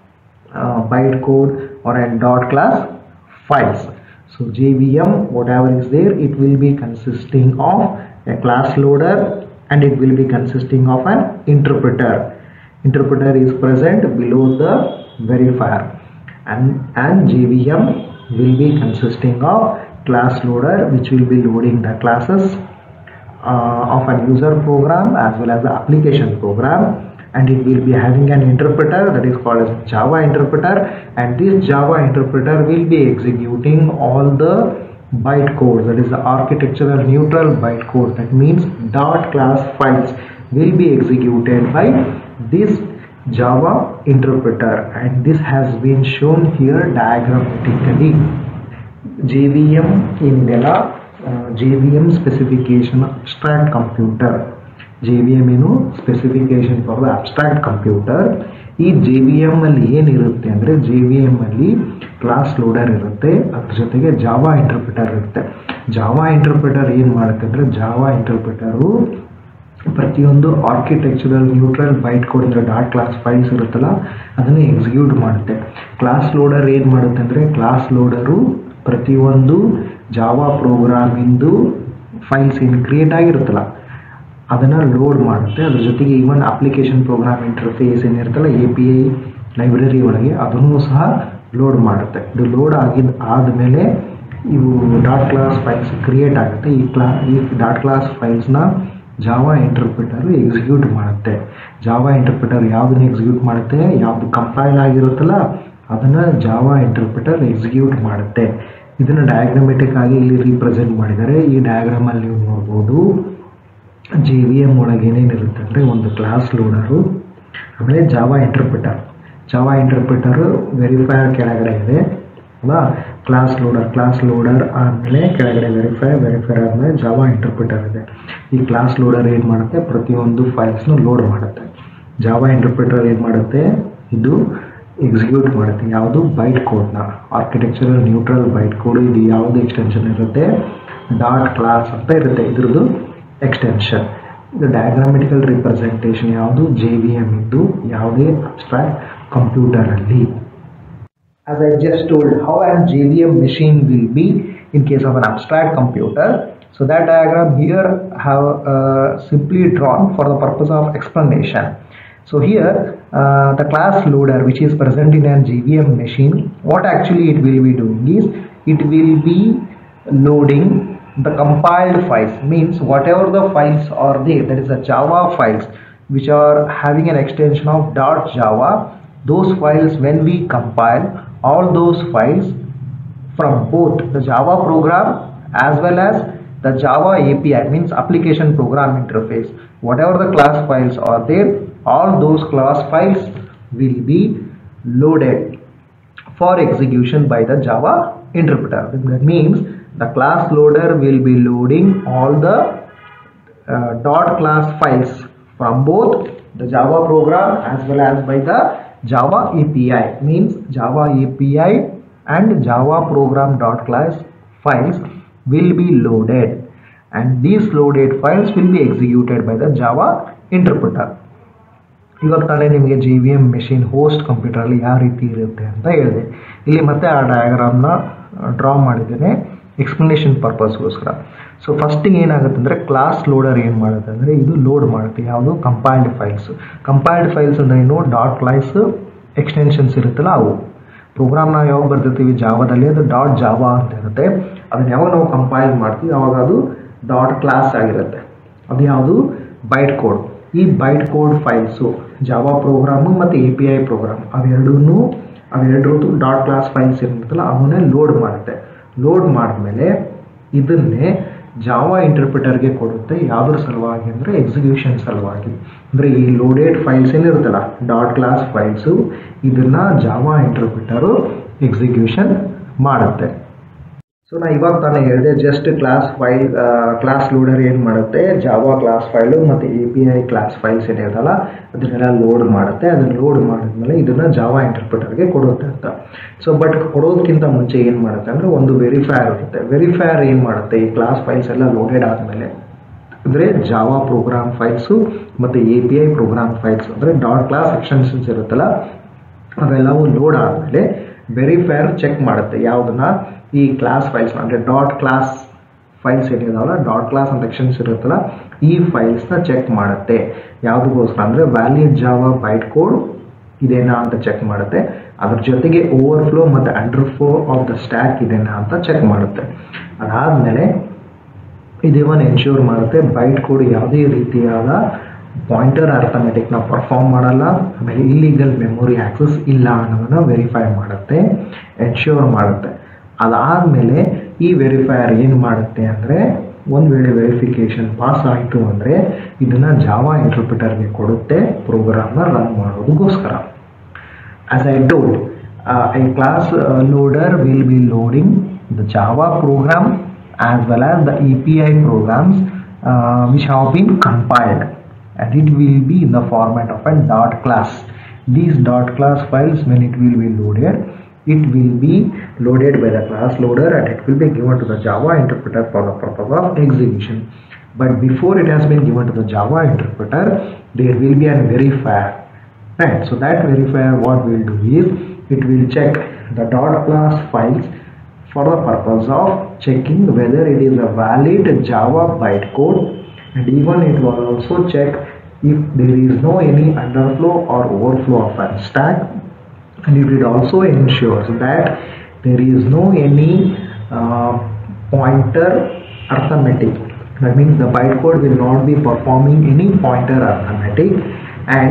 uh, bytecode or a dot class files. So J V M, whatever is there, it will be consisting of a class loader and it will be consisting of an interpreter. Interpreter is present below the verifier, and and J V M will be consisting of class loader which will be loading the classes Uh, of a user program as well as the application program, and it will be having an interpreter that is called as Java interpreter, and this Java interpreter will be executing all the bytecode, that is the architectural neutral bytecode. That means dot class files will be executed by this Java interpreter, and this has been shown here diagrammatically. J V M in Della Uh, J V M specification abstract computer. J V M ಏನು specification for the abstract computer. ಈ J V M ಅಲ್ಲಿ ಏನಿರುತ್ತೆ ಅಂದರೆ J V M ಅಲ್ಲಿ class loader ಇರುತ್ತೆ, ಅದ್ರ ಜೊತೆಗೆ Java interpreter ಇರುತ್ತೆ. ಜಾವಾ ಇಂಟರ್ಪ್ರಿಟರ್ ಏನು ಮಾಡುತ್ತೆ ಅಂದರೆ ಜಾವಾ ಇಂಟರ್ಪ್ರಿಟರು ಪ್ರತಿಯೊಂದು ಆರ್ಕಿಟೆಕ್ಚರಲ್ ನ್ಯೂಟ್ರಲ್ ಬೈಟ್ ಕೋಡ್ ಅಂದರೆ ಡಾಟ್ ಕ್ಲಾಸ್ ಫೈಲ್ಸ್ ಇರುತ್ತಲ್ಲ ಅದನ್ನು ಎಕ್ಸಿಕ್ಯೂಟ್ ಮಾಡುತ್ತೆ. ಕ್ಲಾಸ್ ಲೋಡರ್ ಏನು ಮಾಡುತ್ತೆ ಅಂದರೆ ಕ್ಲಾಸ್ ಲೋಡರು ಪ್ರತಿಯೊಂದು ಜಾವಾ ಪ್ರೋಗ್ರಾಮಿಂದು ಫೈಲ್ಸ್ ಏನು ಕ್ರಿಯೇಟ್ ಆಗಿರುತ್ತಲ್ಲ ಅದನ್ನು ಲೋಡ್ ಮಾಡುತ್ತೆ. ಅದ್ರ ಜೊತೆಗೆ ಈವನ್ ಅಪ್ಲಿಕೇಶನ್ ಪ್ರೋಗ್ರಾಮ್ ಇಂಟರ್ಫೇಸ್ ಏನಿರುತ್ತಲ್ಲ ಎ ಪಿ ಐ ಲೈಬ್ರರಿ ಒಳಗೆ ಅದನ್ನು ಸಹ ಲೋಡ್ ಮಾಡುತ್ತೆ. ಇದು ಲೋಡ್ ಆಗಿದ್ದು ಆದಮೇಲೆ ಇವು ಡಾಟ್ ಕ್ಲಾಸ್ ಫೈಲ್ಸ್ ಕ್ರಿಯೇಟ್ ಆಗುತ್ತೆ. ಈ ಕ್ಲಾ ಈ ಡಾಟ್ ಕ್ಲಾಸ್ ಫೈಲ್ಸ್ನ ಜಾವಾ ಇಂಟರ್ಪ್ರಿಟರು ಎಕ್ಸಿಕ್ಯೂಟ್ ಮಾಡುತ್ತೆ. ಜಾವಾ ಇಂಟರ್ಪ್ರಿಟರ್ ಯಾವುದನ್ನು ಎಕ್ಸಿಕ್ಯೂಟ್ ಮಾಡುತ್ತೆ? ಯಾವುದು ಕಂಪೈಲ್ ಆಗಿರುತ್ತಲ್ಲ ಅದನ್ನು ಜಾವಾ ಇಂಟರ್ಪ್ರಿಟರ್ ಎಕ್ಸಿಕ್ಯೂಟ್ ಮಾಡುತ್ತೆ. ಇದನ್ನು ಡಯಾಗ್ರಾಮೆಟಿಕ್ ಆಗಿ ಇಲ್ಲಿ ರೀಪ್ರೆಸೆಂಟ್ ಮಾಡಿದ್ದಾರೆ. ಈ ಡಯಾಗ್ರಾಮಲ್ಲಿ ನೀವು ನೋಡ್ಬೋದು ಜೆ ವಿ ಎಮ್ ಒಳಗೆ ಏನೇನಿರುತ್ತೆ ಅಂದರೆ ಒಂದು ಕ್ಲಾಸ್ ಲೋಡರು, ಆಮೇಲೆ Java interpreter. Java interpreter verifier ಕೆಳಗಡೆ ಇದೆ ಅಲ್ವಾ. ಕ್ಲಾಸ್ ಲೋಡರ್ ಕ್ಲಾಸ್ ಲೋಡರ್ ಆದಮೇಲೆ ಕೆಳಗಡೆ ವೆರಿಫೈ, ವೆರಿಫೈರ್ ಆದಮೇಲೆ ಜಾವಾ ಇಂಟರ್ಪ್ರಿಟರ್ ಇದೆ. ಈ ಕ್ಲಾಸ್ ಲೋಡರ್ ಏನು ಮಾಡುತ್ತೆ, ಪ್ರತಿಯೊಂದು ಫೈಲ್ಸ್ನು ಲೋಡ್ ಮಾಡುತ್ತೆ. ಜಾವಾ ಇಂಟರ್ಪ್ರಿಟರ್ ಏನು ಮಾಡುತ್ತೆ, ಇದು ಎಕ್ಸಿಕ್ಯೂಟ್ ಮಾಡುತ್ತೆ. ಯಾವುದು, ಬೈಟ್ ಕೋಡ್ನ, ಆರ್ಕಿಟೆಕ್ಚರಲ್ ನ್ಯೂಟ್ರಲ್ ಬೈಟ್ ಕೋಡ್. ಇದು ಯಾವುದು ಎಕ್ಸ್ಟೆನ್ಷನ್ ಇರುತ್ತೆ, ಡಾಟ್ ಕ್ಲಾಸ್ ಅಂತ ಇರುತ್ತೆ ಇದ್ರದ್ದು ಎಕ್ಸ್ಟೆನ್ಷನ್. ಇದು ಡಯಾಗ್ರಾಮೆಟಿಕಲ್ ರಿಪ್ರೆಸೆಂಟೇಷನ್ ಯಾವುದು, ಜೆ ವಿ ಎಮ್ ಇದ್ದು ಯಾವುದೇ ಅಬ್ಸ್ಟ್ರಾಕ್ಟ್ ಕಂಪ್ಯೂಟರಲ್ಲಿ. As I just told how an J V M machine will be in case of an abstract computer. So that diagram here have uh, simply drawn for the purpose of explanation. So here uh, the class loader which is present in an J V M machine, what actually it will be doing is it will be loading the compiled files, means whatever the files are there, that is the Java files which are having an extension of .java. Those files when we compile, all those files from both the Java program as well as the Java A P I, means application program interface, whatever the class files are there, all those class files will be loaded for execution by the Java interpreter. That means the class loader will be loading all the uh, dot class files from both the Java program as well as by the Java A P I, means Java A P I and Java program dot class files will be loaded, and these loaded files will be executed by the Java interpreter. ಇವಾಗ ತಾನೇ ನಿಮಗೆ J V M machine host ಕಂಪ್ಯೂಟರಲ್ಲಿ ಯಾವ ರೀತಿ ಇರುತ್ತೆ ಅಂತ ಹೇಳಿದೆ. ಇಲ್ಲಿ ಮತ್ತೆ ಆ ಡಯಾಗ್ರಾಮ್ನ ಡ್ರಾ ಮಾಡಿದ್ದೇನೆ ಎಕ್ಸ್ಪ್ಲನೇಷನ್ ಪರ್ಪಸ್ಗೋಸ್ಕರ. ಸೊ ಫಸ್ಟಿಗೆ ಏನಾಗುತ್ತೆ ಅಂದರೆ ಕ್ಲಾಸ್ ಲೋಡರ್ ಏನು ಮಾಡುತ್ತೆ ಅಂದರೆ ಇದು ಲೋಡ್ ಮಾಡುತ್ತೆ ಯಾವುದು, ಕಂಪೈಲ್ಡ್ ಫೈಲ್ಸ್. ಕಂಪೈಲ್ಡ್ ಫೈಲ್ಸ್ ಅಂದರೆ ಏನು, ಡಾಟ್ ಕ್ಲಾಸ್ ಎಕ್ಸ್ಟೆನ್ಷನ್ಸ್ ಇರುತ್ತಲ್ಲ ಅವು. ಪ್ರೋಗ್ರಾಮ್ನ ಯಾವಾಗ ಬರ್ತಿರ್ತೀವಿ ಜಾವಾದಲ್ಲಿ, ಅದು ಡಾಟ್ ಜಾವಾ ಅಂತ ಇರುತ್ತೆ. ಅದನ್ನು ಯಾವಾಗ ನಾವು ಕಂಪೈಲ್ ಮಾಡ್ತೀವಿ ಆವಾಗ ಅದು ಡಾಟ್ ಕ್ಲಾಸ್ ಆಗಿರುತ್ತೆ. ಅದು ಯಾವುದು, ಬೈಟ್ ಕೋಡ್. ಈ byte code files Java program ಮತ್ತು ಎ ಪಿ ಐ ಪ್ರೋಗ್ರಾಮ್ ಅವೆರಡೂ ಅವೆರಡರದ್ದು ಡಾಟ್ ಕ್ಲಾಸ್ ಫೈಲ್ಸ್ ಏನಿರುತ್ತಲ್ಲ ಅವನ್ನೇ ಲೋಡ್ ಮಾಡುತ್ತೆ. ಲೋಡ್ ಮಾಡಿದ್ಮೇಲೆ ಇದನ್ನೇ ಜಾವಾ ಇಂಟರ್ಪ್ರಿಟರ್ಗೆ ಕೊಡುತ್ತೆ. ಯಾವುದ್ರ ಸಲುವಾಗಿ ಅಂದರೆ ಎಕ್ಸಿಕ್ಯೂಷನ್ ಸಲುವಾಗಿ. ಅಂದರೆ ಈ ಲೋಡೆಡ್ ಫೈಲ್ಸ್ ಏನಿರುತ್ತಲ್ಲ ಡಾಟ್ ಕ್ಲಾಸ್ ಫೈಲ್ಸು, ಇದನ್ನು ಜಾವಾ ಇಂಟರ್ಪ್ರಿಟರು ಎಕ್ಸಿಕ್ಯೂಷನ್ ಮಾಡುತ್ತೆ. ಸೊ ನಾ ಇವಾಗ ತಾನೇ ಹೇಳಿದೆ just class file class loader ಏನು ಮಾಡುತ್ತೆ, ಜಾವಾ ಕ್ಲಾಸ್ ಫೈಲು ಮತ್ತು A P I class files ಏನಿರುತ್ತಲ್ಲ ಅದನ್ನೆಲ್ಲ ಲೋಡ್ ಮಾಡುತ್ತೆ. ಅದನ್ನು ಲೋಡ್ ಮಾಡಿದ್ಮೇಲೆ ಇದನ್ನು ಜಾವಾ ಇಂಟರ್ಪ್ರಿಟರ್ಗೆ ಕೊಡುತ್ತೆ ಅಂತ. ಸೊ ಬಟ್ ಕೊಡೋದಕ್ಕಿಂತ ಮುಂಚೆ ಏನು ಮಾಡುತ್ತೆ ಅಂದರೆ ಒಂದು ವೆರಿಫೈಯರ್ ಇರುತ್ತೆ. ವೆರಿಫೈಯರ್ ಏನು ಮಾಡುತ್ತೆ, ಈ ಕ್ಲಾಸ್ ಫೈಲ್ಸ್ ಎಲ್ಲ ಲೋಡೆಡ್ ಆದಮೇಲೆ ಅಂದರೆ ಜಾವಾ ಪ್ರೋಗ್ರಾಮ್ ಫೈಲ್ಸು ಮತ್ತು A P I program files ಅಂದರೆ ಡಾಟ್ ಕ್ಲಾಸ್ ಎಕ್ಸ್ಟೆನ್ಷನ್ಸ್ ಇರುತ್ತಲ್ಲ ಅವೆಲ್ಲವೂ ಲೋಡ್ ಆದಮೇಲೆ ವೆರಿಫೈಯರ್ ಚೆಕ್ ಮಾಡುತ್ತೆ ಯಾವುದನ್ನ, ಈ ಕ್ಲಾಸ್ ಫೈಲ್ಸ್ ಅಂದರೆ ಡಾಟ್ ಕ್ಲಾಸ್ ಫೈಲ್ಸ್ ಏನಿದಾವಲ್ಲ ಡಾಟ್ ಕ್ಲಾಸ್ ಅಂತ ಎಕ್ಸ್ಟೆನ್ಸ್ ಇರುತ್ತಲ್ಲ ಈ ಫೈಲ್ಸ್ನ ಚೆಕ್ ಮಾಡುತ್ತೆ. ಯಾವುದಕ್ಕೋಸ್ಕರ ಅಂದರೆ ವ್ಯಾಲಿಡ್ ಜಾವಾ ಬೈಟ್ ಕೋಡ್ ಇದೇನಾ ಅಂತ ಚೆಕ್ ಮಾಡುತ್ತೆ. ಅದ್ರ ಜೊತೆಗೆ ಓವರ್ಫ್ಲೋ ಮತ್ತು ಅಂಡರ್ಫ್ಲೋ ಆಫ್ ದ ಸ್ಟ್ಯಾಕ್ ಇದೇನಾ ಅಂತ ಚೆಕ್ ಮಾಡುತ್ತೆ. ಅದಾದಮೇಲೆ ಇದೇವನ್ ಎನ್ಶೂರ್ ಮಾಡುತ್ತೆ ಬೈಟ್ ಕೋಡ್ ಯಾವುದೇ ರೀತಿಯಾದ ಪಾಯಿಂಟರ್ ಅರ್ಥಮೆಟಿಕ್ನ ಪರ್ಫಾರ್ಮ್ ಮಾಡಲ್ಲ, ಆಮೇಲೆ ಇಲ್ಲಿಗಲ್ ಮೆಮೊರಿ ಆಕ್ಸೆಸ್ ಇಲ್ಲ ಅನ್ನೋದನ್ನು ವೆರಿಫೈ ಮಾಡುತ್ತೆ, ಎನ್ಶೂರ್ ಮಾಡುತ್ತೆ. ಅದಾದಮೇಲೆ ಈ ವೆರಿಫೈಯರ್ ಏನು ಮಾಡುತ್ತೆ ಅಂದರೆ ಒಂದು ವೇಳೆ ವೆರಿಫಿಕೇಷನ್ ಪಾಸ್ ಆಯಿತು ಅಂದರೆ ಇದನ್ನು ಜಾವಾ ಇಂಟರ್ಪ್ರಿಟರ್ಗೆ ಕೊಡುತ್ತೆ ಪ್ರೋಗ್ರಾಮ್ನ ರನ್ ಮಾಡೋದಕ್ಕೋಸ್ಕರ. As I told a class uh, loader will be loading the Java program as well as the A P I programs uh, which have been compiled, and it will be in the format of a dot class. These dot class files, when it will be loaded, it will be loaded by the class loader and it will be given to the Java interpreter for the purpose of execution. But before it has been given to the Java interpreter, there will be a verifier, right? So that verifier, what will do is it will check the dot class files for the purpose of checking whether it is a valid Java bytecode, and even it will also check if there is no any underflow or overflow of a stack, and it will also ensure that there is no any uh, pointer arithmetic. That means the bytecode will not be performing any pointer arithmetic, and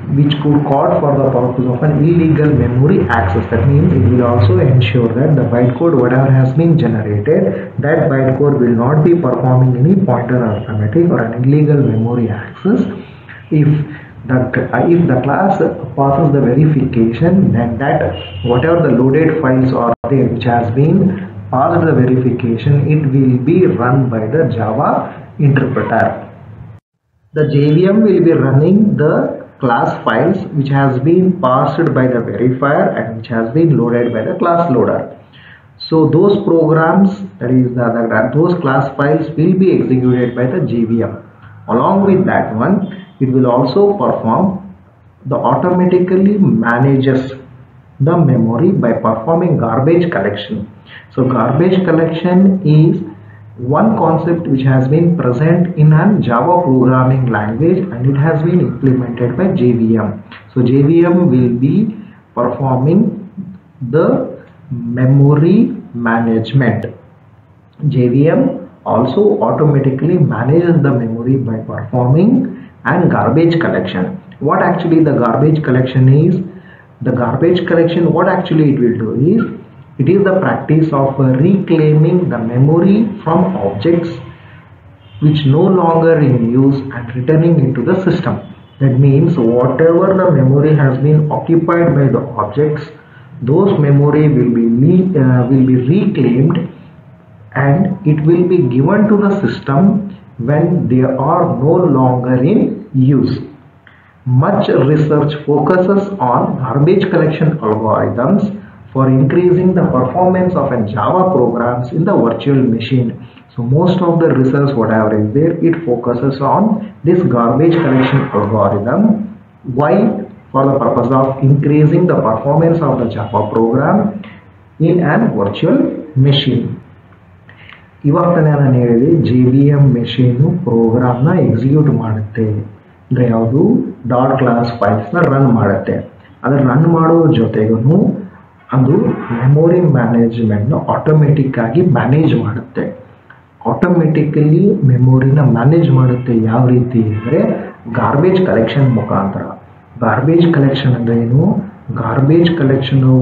which could code for the purpose of an illegal memory access. That means it will also ensure that the bytecode whatever has been generated, that bytecode will not be performing any pointer arithmetic or an illegal memory access. If the if the class passes the verification, then that whatever the loaded files are there which has been passed the verification, it will be run by the Java interpreter. The J V M will be running the class files which has been passed by the verifier and which has been loaded by the class loader. So those programs, that is the, the those class files will be executed by the J V M. Along with that one, it will also perform the automatically manages the memory by performing garbage collection. So garbage collection is one concept which has been present in a Java programming language and it has been implemented by J V M. So J V M will be performing the memory management. J V M also automatically manages the memory by performing and garbage collection. What actually the garbage collection is? The garbage collection, what actually it will do is, it is the practice of reclaiming the memory from objects which no longer in use and returning into the system. That means whatever the memory has been occupied by the objects, those memory will be uh, will be reclaimed and it will be given to the system when they are no longer in use. Much research focuses on garbage collection algorithms for increasing the performance of a Java programs in the virtual machine. So most of the research whatever is there, it focuses on this garbage collection algorithm. Why? For the purpose of increasing the performance of the Java program in an virtual machine. ಇವಾಗ ನಾನು ಹೇಳಿದೆ J V M machine ಪ್ರೋಗ್ರಾಮ್ನ execute ಮಾಡುತ್ತೆ ಅಂದರೆ ಯಾವುದು dot class ಫೈಲ್ಸ್ನ run ಮಾಡುತ್ತೆ. ಅದನ್ನು run ಮಾಡೋ ಜೊತೆಗೂ ಅದು ಮೆಮೊರಿ ಮ್ಯಾನೇಜ್ಮೆಂಟ್ನ ಆಟೋಮೆಟಿಕ್ ಆಗಿ ಮ್ಯಾನೇಜ್ ಮಾಡುತ್ತೆ. ಆಟೋಮೆಟಿಕಲಿ ಮೆಮೊರಿನ ಮ್ಯಾನೇಜ್ ಮಾಡುತ್ತೆ ಯಾವ ರೀತಿ ಅಂದರೆ ಗಾರ್ಬೇಜ್ ಕಲೆಕ್ಷನ್ ಮುಖಾಂತರ. ಗಾರ್ಬೇಜ್ ಕಲೆಕ್ಷನ್ ಅಂದರೆ ಏನು? ಗಾರ್ಬೇಜ್ ಕಲೆಕ್ಷನು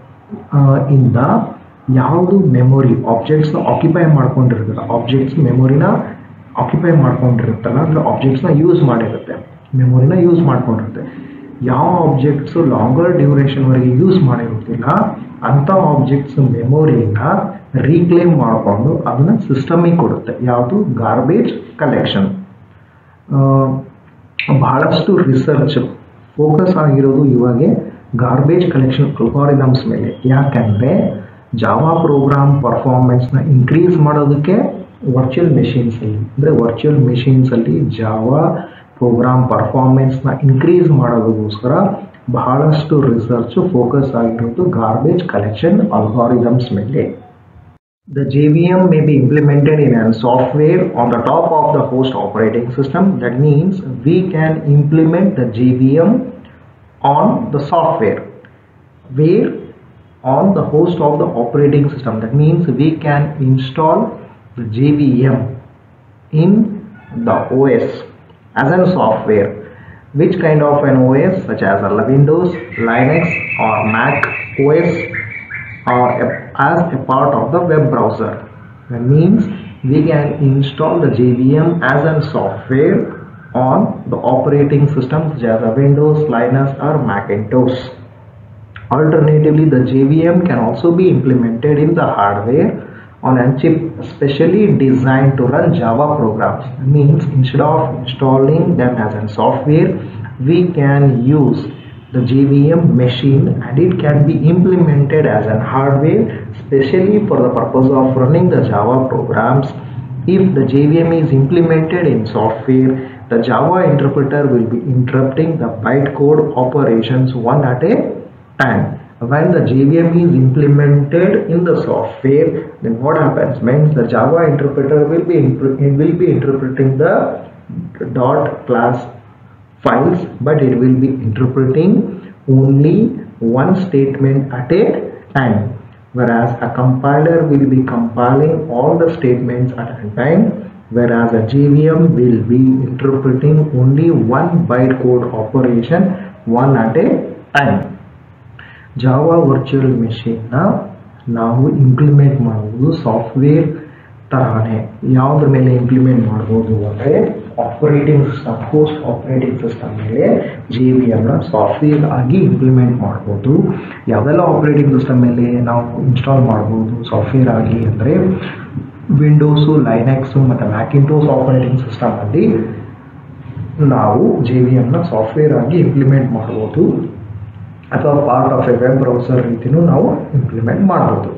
ಇಂದ ಯಾವುದು ಮೆಮೊರಿ ಆಬ್ಜೆಕ್ಟ್ಸ್ನ ಆಕ್ಯುಪೈ ಮಾಡ್ಕೊಂಡಿರುತ್ತಲ್ಲ, ಆಬ್ಜೆಕ್ಟ್ಸ್ ಮೆಮೊರಿನ ಆಕ್ಯುಪೈ ಮಾಡ್ಕೊಂಡಿರುತ್ತಲ್ಲ ಅಂದರೆ ಆಬ್ಜೆಕ್ಟ್ಸ್ನ ಯೂಸ್ ಮಾಡಿರುತ್ತೆ, ಮೆಮೊರಿನ ಯೂಸ್ ಮಾಡ್ಕೊಂಡಿರುತ್ತೆ. ಯಾವ ಆಬ್ಜೆಕ್ಟ್ಸು ಲಾಂಗರ್ ಡ್ಯೂರೇಷನ್ವರೆಗೆ ಯೂಸ್ ಮಾಡಿರುತ್ತಿಲ್ಲ ಅಂಥ ಆಬ್ಜೆಕ್ಟ್ಸ್ ಮೆಮೊರಿನ ರೀಕ್ಲೇಮ್ ಮಾಡಿಕೊಂಡು ಅದನ್ನು ಸಿಸ್ಟಮಿಗೆ ಕೊಡುತ್ತೆ. ಯಾವುದು? Garbage collection. ಬಹಳಷ್ಟು ರಿಸರ್ಚ್ ಫೋಕಸ್ ಆಗಿರೋದು ಇವಾಗ ಗಾರ್ಬೇಜ್ ಕಲೆಕ್ಷನ್ ಅಲ್ಗಾರಿದಮ್ಸ್ ಮೇಲೆ. ಯಾಕೆಂದರೆ ಜಾವಾ ಪ್ರೋಗ್ರಾಮ್ ಪರ್ಫಾರ್ಮೆನ್ಸ್ನ ಇನ್ಕ್ರೀಸ್ ಮಾಡೋದಕ್ಕೆ ವರ್ಚುವಲ್ ಮೆಷಿನ್ಸಲ್ಲಿ ಅಂದರೆ ವರ್ಚುವಲ್ ಮೆಷಿನ್ಸಲ್ಲಿ ಜಾವಾ ಪ್ರೋಗ್ರಾಮ್ ಪರ್ಫಾರ್ಮೆನ್ಸ್ನ ಇನ್ಕ್ರೀಸ್ ಮಾಡೋದಕ್ಕೋಸ್ಕರ ಬಹಳಷ್ಟು ರಿಸರ್ಚು ಫೋಕಸ್ ಆಗಿರೋದು ಗಾರ್ಬೇಜ್ ಕಲೆಕ್ಷನ್ ಅಲ್ಗಾರಿದಮ್ಸ್ ಮೇಲೆ. The J V M may be implemented in a software on the top of the host operating system. That means we can implement the J V M on the software where on the host of the operating system. That means we can install the J V M in the O S as a software. Which kind of an O S? Such as a Windows, Linux or Mac O S, or as a part of the web browser. That means we can install the J V M as a software on the operating systems such as a Windows, Linux or Macintosh. Alternatively, the J V M can also be implemented in the hardware on a chip specially designed to run Java programs. That means instead of installing them as a software, we can use the J V M machine and it can be implemented as a hardware specially for the purpose of running the Java programs. If the J V M is implemented in software, the Java interpreter will be interrupting the bytecode operations one at a time. When the J V M is implemented in the software, then what happens? Means the Java interpreter will be will be interpreting the dot class files, but it will be interpreting only one statement at a time, whereas a compiler will be compiling all the statements at a time, whereas a J V M will be interpreting only one bytecode operation one at a time. Java virtual ಮೆಷಿನ್ನ ನಾವು implement ಮಾಡುವುದು software ತರಹನೇ. ಯಾವುದ್ರ ಮೇಲೆ implement ಮಾಡ್ಬೋದು ಅಂದರೆ operating system, host operating system ಮೇಲೆ J V ಎಮ್ನ software ಆಗಿ ಇಂಪ್ಲಿಮೆಂಟ್ ಮಾಡ್ಬೋದು. ಯಾವೆಲ್ಲ ಆಪರೇಟಿಂಗ್ ಸಿಸ್ಟಮ್ ಮೇಲೆ ನಾವು ಇನ್ಸ್ಟಾಲ್ ಮಾಡ್ಬೋದು ಸಾಫ್ಟ್ವೇರ್ ಆಗಿ ಅಂದರೆ ವಿಂಡೋಸು, ಲೈನೆಕ್ಸು ಮತ್ತು ಮ್ಯಾಕಿಂಟೋಸ್ ಆಪರೇಟಿಂಗ್ ಸಿಸ್ಟಮಲ್ಲಿ ನಾವು ಜೆ ವಿ ಎಮ್ನ ಸಾಫ್ಟ್ವೇರ್ ಆಗಿ ಇಂಪ್ಲಿಮೆಂಟ್ ಮಾಡ್ಬೋದು, ಅಥವಾ part of a web browser ರೀತಿಯೂ ನಾವು ಇಂಪ್ಲಿಮೆಂಟ್ ಮಾಡ್ಬೋದು.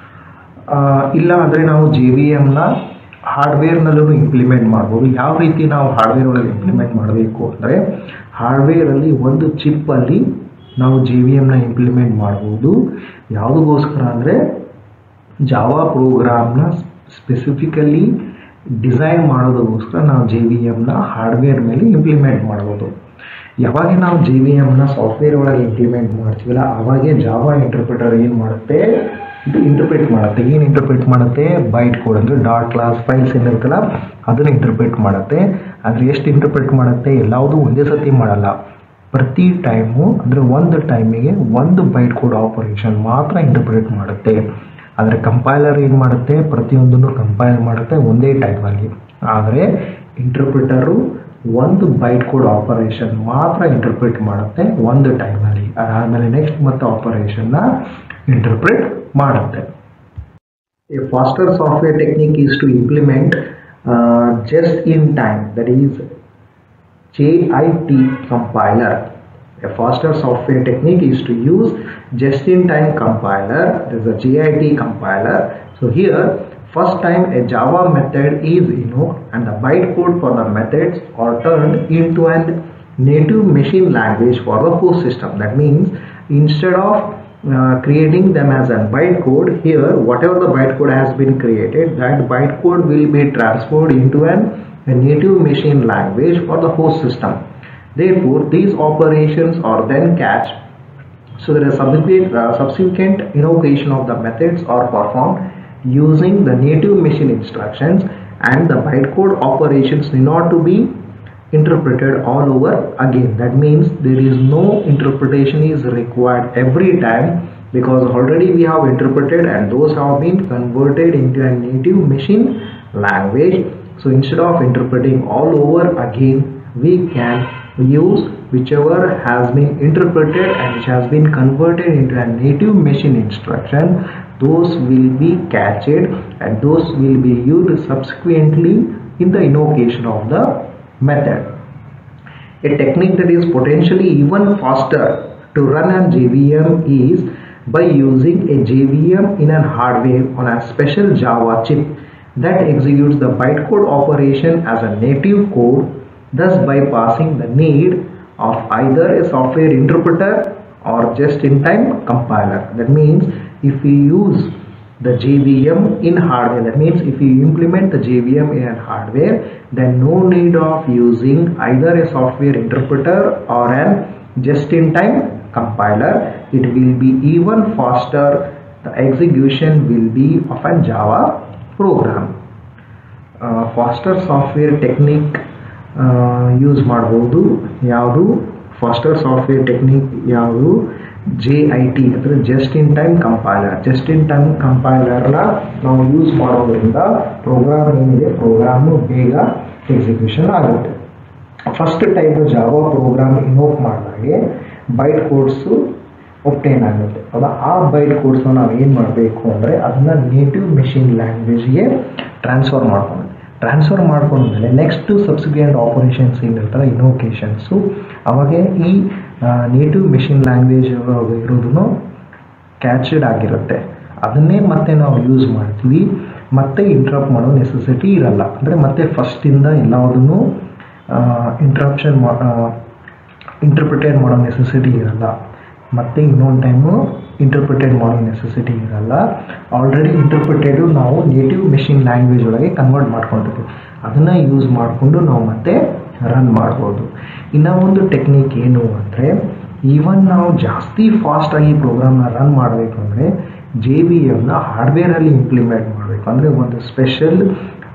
ಇಲ್ಲ ಅಂದರೆ ನಾವು ಜೆ ವಿ ಎಮ್ನ ಹಾರ್ಡ್ವೇರ್ನಲ್ಲೂ ಇಂಪ್ಲಿಮೆಂಟ್ ಮಾಡ್ಬೋದು. ಯಾವ ರೀತಿ ನಾವು ಹಾರ್ಡ್ವೇರ್ ಒಳಗೆ ಇಂಪ್ಲಿಮೆಂಟ್ ಮಾಡಬೇಕು ಅಂದರೆ ಹಾರ್ಡ್ವೇರಲ್ಲಿ ಒಂದು ಚಿಪ್ಪಲ್ಲಿ ನಾವು ಜೆ ವಿ ಎಮ್ನ ಇಂಪ್ಲಿಮೆಂಟ್ ಮಾಡ್ಬೋದು. ಯಾವುದಕ್ಕೋಸ್ಕರ ಅಂದರೆ ಜಾವಾ ಪ್ರೋಗ್ರಾಮ್ನ ಸ್ಪೆಸಿಫಿಕಲಿ ಡಿಸೈನ್ ಮಾಡೋದಕ್ಕೋಸ್ಕರ ನಾವು ಜೆ ವಿ ಎಮ್ನ ಹಾರ್ಡ್ವೇರ್ ಮೇಲೆ ಇಂಪ್ಲಿಮೆಂಟ್ ಮಾಡ್ಬೋದು. ಯಾವಾಗ ನಾವು ಜೆ ವಿ ಎಮ್ನ ಸಾಫ್ಟ್ವೇರ್ ಒಳಗೆ ಇಂಪ್ಲಿಮೆಂಟ್ ಮಾಡ್ತೀವಲ್ಲ ಆವಾಗೇ ಜಾವಾ ಇಂಟರ್ಪ್ರಿಟರ್ ಏನು ಮಾಡುತ್ತೆ, ಇದು ಇಂಟರ್ಪ್ರಿಟ್ ಮಾಡುತ್ತೆ. ಏನು ಇಂಟರ್ಪ್ರಿಟ್ ಮಾಡುತ್ತೆ? ಬೈಟ್ ಕೋಡ್ ಅಂದರೆ ಡಾಟ್ ಕ್ಲಾಸ್ ಫೈಲ್ಸ್ ಏನಿರುತ್ತಲ್ಲ ಅದನ್ನು ಇಂಟರ್ಪ್ರಿಟ್ ಮಾಡುತ್ತೆ. ಆದರೆ ಎಷ್ಟು ಇಂಟರ್ಪ್ರಿಟ್ ಮಾಡುತ್ತೆ? ಎಲ್ಲಾವುದು ಒಂದೇ ಸತಿ ಮಾಡಲ್ಲ. ಪ್ರತಿ ಟೈಮು ಅಂದರೆ ಒಂದು ಟೈಮಿಗೆ ಒಂದು ಬೈಟ್ ಕೋಡ್ ಆಪರೇಷನ್ ಮಾತ್ರ ಇಂಟರ್ಪ್ರಿಟ್ ಮಾಡುತ್ತೆ. ಆದರೆ ಕಂಪೈಲರ್ ಏನು ಮಾಡುತ್ತೆ? ಪ್ರತಿಯೊಂದನ್ನು ಕಂಪೈಲ್ ಮಾಡುತ್ತೆ ಒಂದೇ ಟೈಮಲ್ಲಿ. ಆದರೆ ಇಂಟರ್ಪ್ರಿಟರು ಒಂದು ಬೈಟ್ ಕೋಡ್ ಆಪರೇಷನ್ ಮಾತ್ರ ಇಂಟರ್ಪ್ರಿಟ್ ಮಾಡುತ್ತೆ ಒಂದು ಟೈಮಲ್ಲಿ. ಅದಾದಮೇಲೆ ನೆಕ್ಸ್ಟ್ ಮತ್ತೆ ಆಪರೇಷನ್ನ ಇಂಟರ್ಪ್ರಿಟ್ ಮಾಡುತ್ತೆ. A faster software technique is to implement uh, just in time, that is J I T compiler. A faster software technique is to use just in time compiler. There is a J I T compiler. So here first time a Java method is invoked and the bytecode for the methods are turned into a native machine language for the host system. That means instead of Uh, creating them as a bytecode, here whatever the bytecode has been created, that bytecode will be transferred into an, a native machine language for the host system. Therefore these operations are then cached, so that a subsequent, uh, subsequent invocation of the methods are performed using the native machine instructions, and the bytecode operations need not to be interpreted all over again. That means there is no interpretation is required every time, because already we have interpreted and those have been converted into a native machine language. So instead of interpreting all over again, we can use whichever has been interpreted and which has been converted into a native machine instruction. Those will be cached and those will be used subsequently in the invocation of the method. A technique that is potentially even faster to run on J V M is by using a J V M in a hardware on a special Java chip that executes the bytecode operation as a native code, thus bypassing the need of either a software interpreter or just-in-time compiler. That means if we use the J V M in hardware, that means if you implement the J V M in a hardware, then no need of using either a software interpreter or an just-in-time compiler. It will be even faster. The execution will be of a Java program. Uh, faster software technique uh, use ಮಾಡಬಹುದು. ಯಾವುದು faster software technique? ಯಾವುದು? J I T ಅಂದರೆ just in time compiler. Just in time ಕಂಪೈಲರ್ನ ನಾವು use ಮಾಡೋದ್ರಿಂದ program ಏನಿದೆ program ಬೇಗ execution ಆಗುತ್ತೆ. First type Java program invoke ಮಾಡಿದಾಗೆ ಬೈಟ್ ಕೋಡ್ಸು ಒಪ್ಟೇನ್ ಆಗುತ್ತೆ. ಅದ ಆ ಬೈಟ್ ಕೋಡ್ಸ್ನ ನಾವು ಏನು ಮಾಡಬೇಕು ಅಂದರೆ ಅದನ್ನು ನೇಟಿವ್ ಮೆಷಿನ್ ಲ್ಯಾಂಗ್ವೇಜ್ಗೆ ಟ್ರಾನ್ಸ್ಫರ್ ಮಾಡ್ಕೊಂಡು ಟ್ರಾನ್ಸ್ಫರ್ ಮಾಡ್ಕೊಂಡ್ಮೇಲೆ ನೆಕ್ಸ್ಟು ಸಬ್ಸಿಕ್ವೆಂಟ್ ಆಪರೇಷನ್ಸ್ ಏನಿರ್ತಾರೆ ಇನ್ವೋಕೇಷನ್ಸು, ಅವಾಗ ಈ ನೇಟಿವ್ ಮೆಷಿನ್ ಲ್ಯಾಂಗ್ವೇಜ್ ಇರೋದನ್ನು ಕ್ಯಾಚೆಡ್ ಆಗಿರುತ್ತೆ. ಅದನ್ನೇ ಮತ್ತೆ ನಾವು ಯೂಸ್ ಮಾಡ್ತೀವಿ. ಮತ್ತೆ ಇಂಟ್ರಪ್ಟ್ ಮಾಡೋ ನೆಸೆಸಿಟಿ ಇರಲ್ಲ. ಅಂದರೆ ಮತ್ತೆ ಫಸ್ಟಿಂದ ಎಲ್ಲದನ್ನು ಇಂಟ್ರಪ್ಷನ್ ಮಾ ಇಂಟರ್ಪ್ರಿಟೇಟ್ ಮಾಡೋ ನೆಸೆಸಿಟಿ ಇರಲ್ಲ. ಮತ್ತು ಇನ್ನೊಂದು ಟೈಮು ಇಂಟರ್ಪ್ರಿಟೇಟ್ ಮಾಡೋ ನೆಸೆಸಿಟಿ ಇರಲ್ಲ. ಆಲ್ರೆಡಿ ಇಂಟರ್ಪ್ರಿಟೇಡು ನಾವು ನೇಟಿವ್ ಮೆಷಿನ್ ಲ್ಯಾಂಗ್ವೇಜ್ ಒಳಗೆ ಕನ್ವರ್ಟ್ ಮಾಡ್ಕೊಂಡಿರ್ತೀವಿ. ಅದನ್ನು ಯೂಸ್ ಮಾಡಿಕೊಂಡು ನಾವು ಮತ್ತೆ ರನ್ ಮಾಡ್ಬೋದು. ಇನ್ನು ಒಂದು ಟೆಕ್ನಿಕ್ ಏನು ಅಂದರೆ, ಈವನ್ ನಾವು ಜಾಸ್ತಿ ಫಾಸ್ಟಾಗಿ ಪ್ರೋಗ್ರಾಮ್ನ ರನ್ ಮಾಡಬೇಕು ಅಂದರೆ ಜೆ ವಿ ಎಮ್ನ ಹಾರ್ಡ್ವೇರಲ್ಲಿ ಇಂಪ್ಲಿಮೆಂಟ್ ಮಾಡಬೇಕು. ಅಂದರೆ ಒಂದು ಸ್ಪೆಷಲ್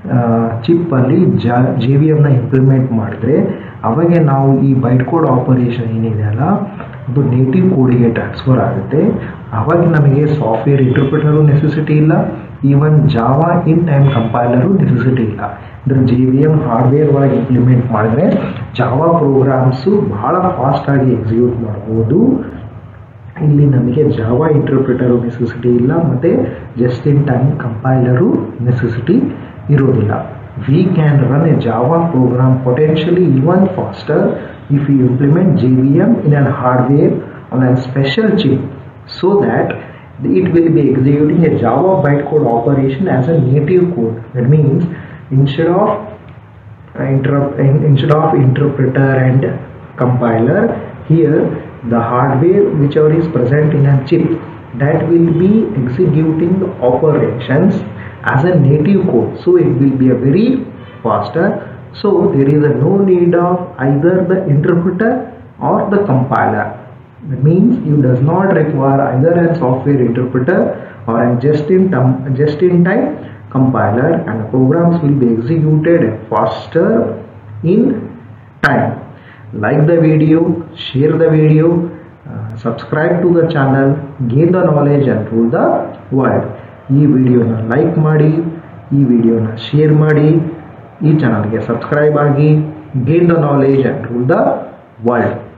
ಚಿಪ್ಪಲ್ಲಿ ಜ ಜೆ ವಿ ಎಮ್ನ ಇಂಪ್ಲಿಮೆಂಟ್ ಮಾಡಿದ್ರೆ ಅವಾಗೆ ನಾವು ಈ ಬೈಟ್ ಕೋಡ್ ಆಪರೇಷನ್ ಏನಿದೆ ಅಲ್ಲ ಅದು ನೇಟಿವ್ ಕೋಡಿಗೆ ಟ್ರಾನ್ಸ್ಫರ್ ಆಗುತ್ತೆ. ಆವಾಗ ನಮಗೆ ಸಾಫ್ಟ್ವೇರ್ ಇಂಟರ್ಪ್ರಿಟರು ನೆಸೆಸಿಟಿ ಇಲ್ಲ, even Java in time compiler necessity ಇಲ್ಲ. ಅಂದರೆ ಜೆ ವಿ ಎಮ್ ಹಾರ್ಡ್ವೇರ್ ಒಳಗೆ ಇಂಪ್ಲಿಮೆಂಟ್ ಮಾಡಿದ್ರೆ ಜಾವಾ ಪ್ರೋಗ್ರಾಮ್ಸು ಭಾಳ ಫಾಸ್ಟಾಗಿ ಎಕ್ಸಿಕ್ಯೂಟ್ ಮಾಡ್ಬೋದು. ಇಲ್ಲಿ ನಮಗೆ ಜಾವಾ ಇಂಟರ್ಪ್ರಿಟರು ನೆಸೆಸಿಟಿ ಇಲ್ಲ ಮತ್ತು just in time compiler necessity ಇರೋದಿಲ್ಲ. We can run a Java program potentially even faster if we implement J V M in a hardware on a special chip so that it will be executing a Java bytecode operation as a native code. That means instead of uh, interrupt, instead of interpreter and compiler, here the hardware whichever is present in a chip that will be executing the operations as a native code, so it will be a very faster. So there is a no need of either the interpreter or the compiler. That means you does not require either a software interpreter or a just in time just in time compiler, and the programs will be executed faster in time. Like the video, share the video, uh, subscribe to the channel, gain the knowledge and rule the world. ಈ ವಿಡಿಯೋನ like ಮಾಡಿ, ಈ ವಿಡಿಯೋನ share ಮಾಡಿ, ಈ ಚಾನಲ್ಗೆ subscribe ಆಗಿ, gain the knowledge and rule the world.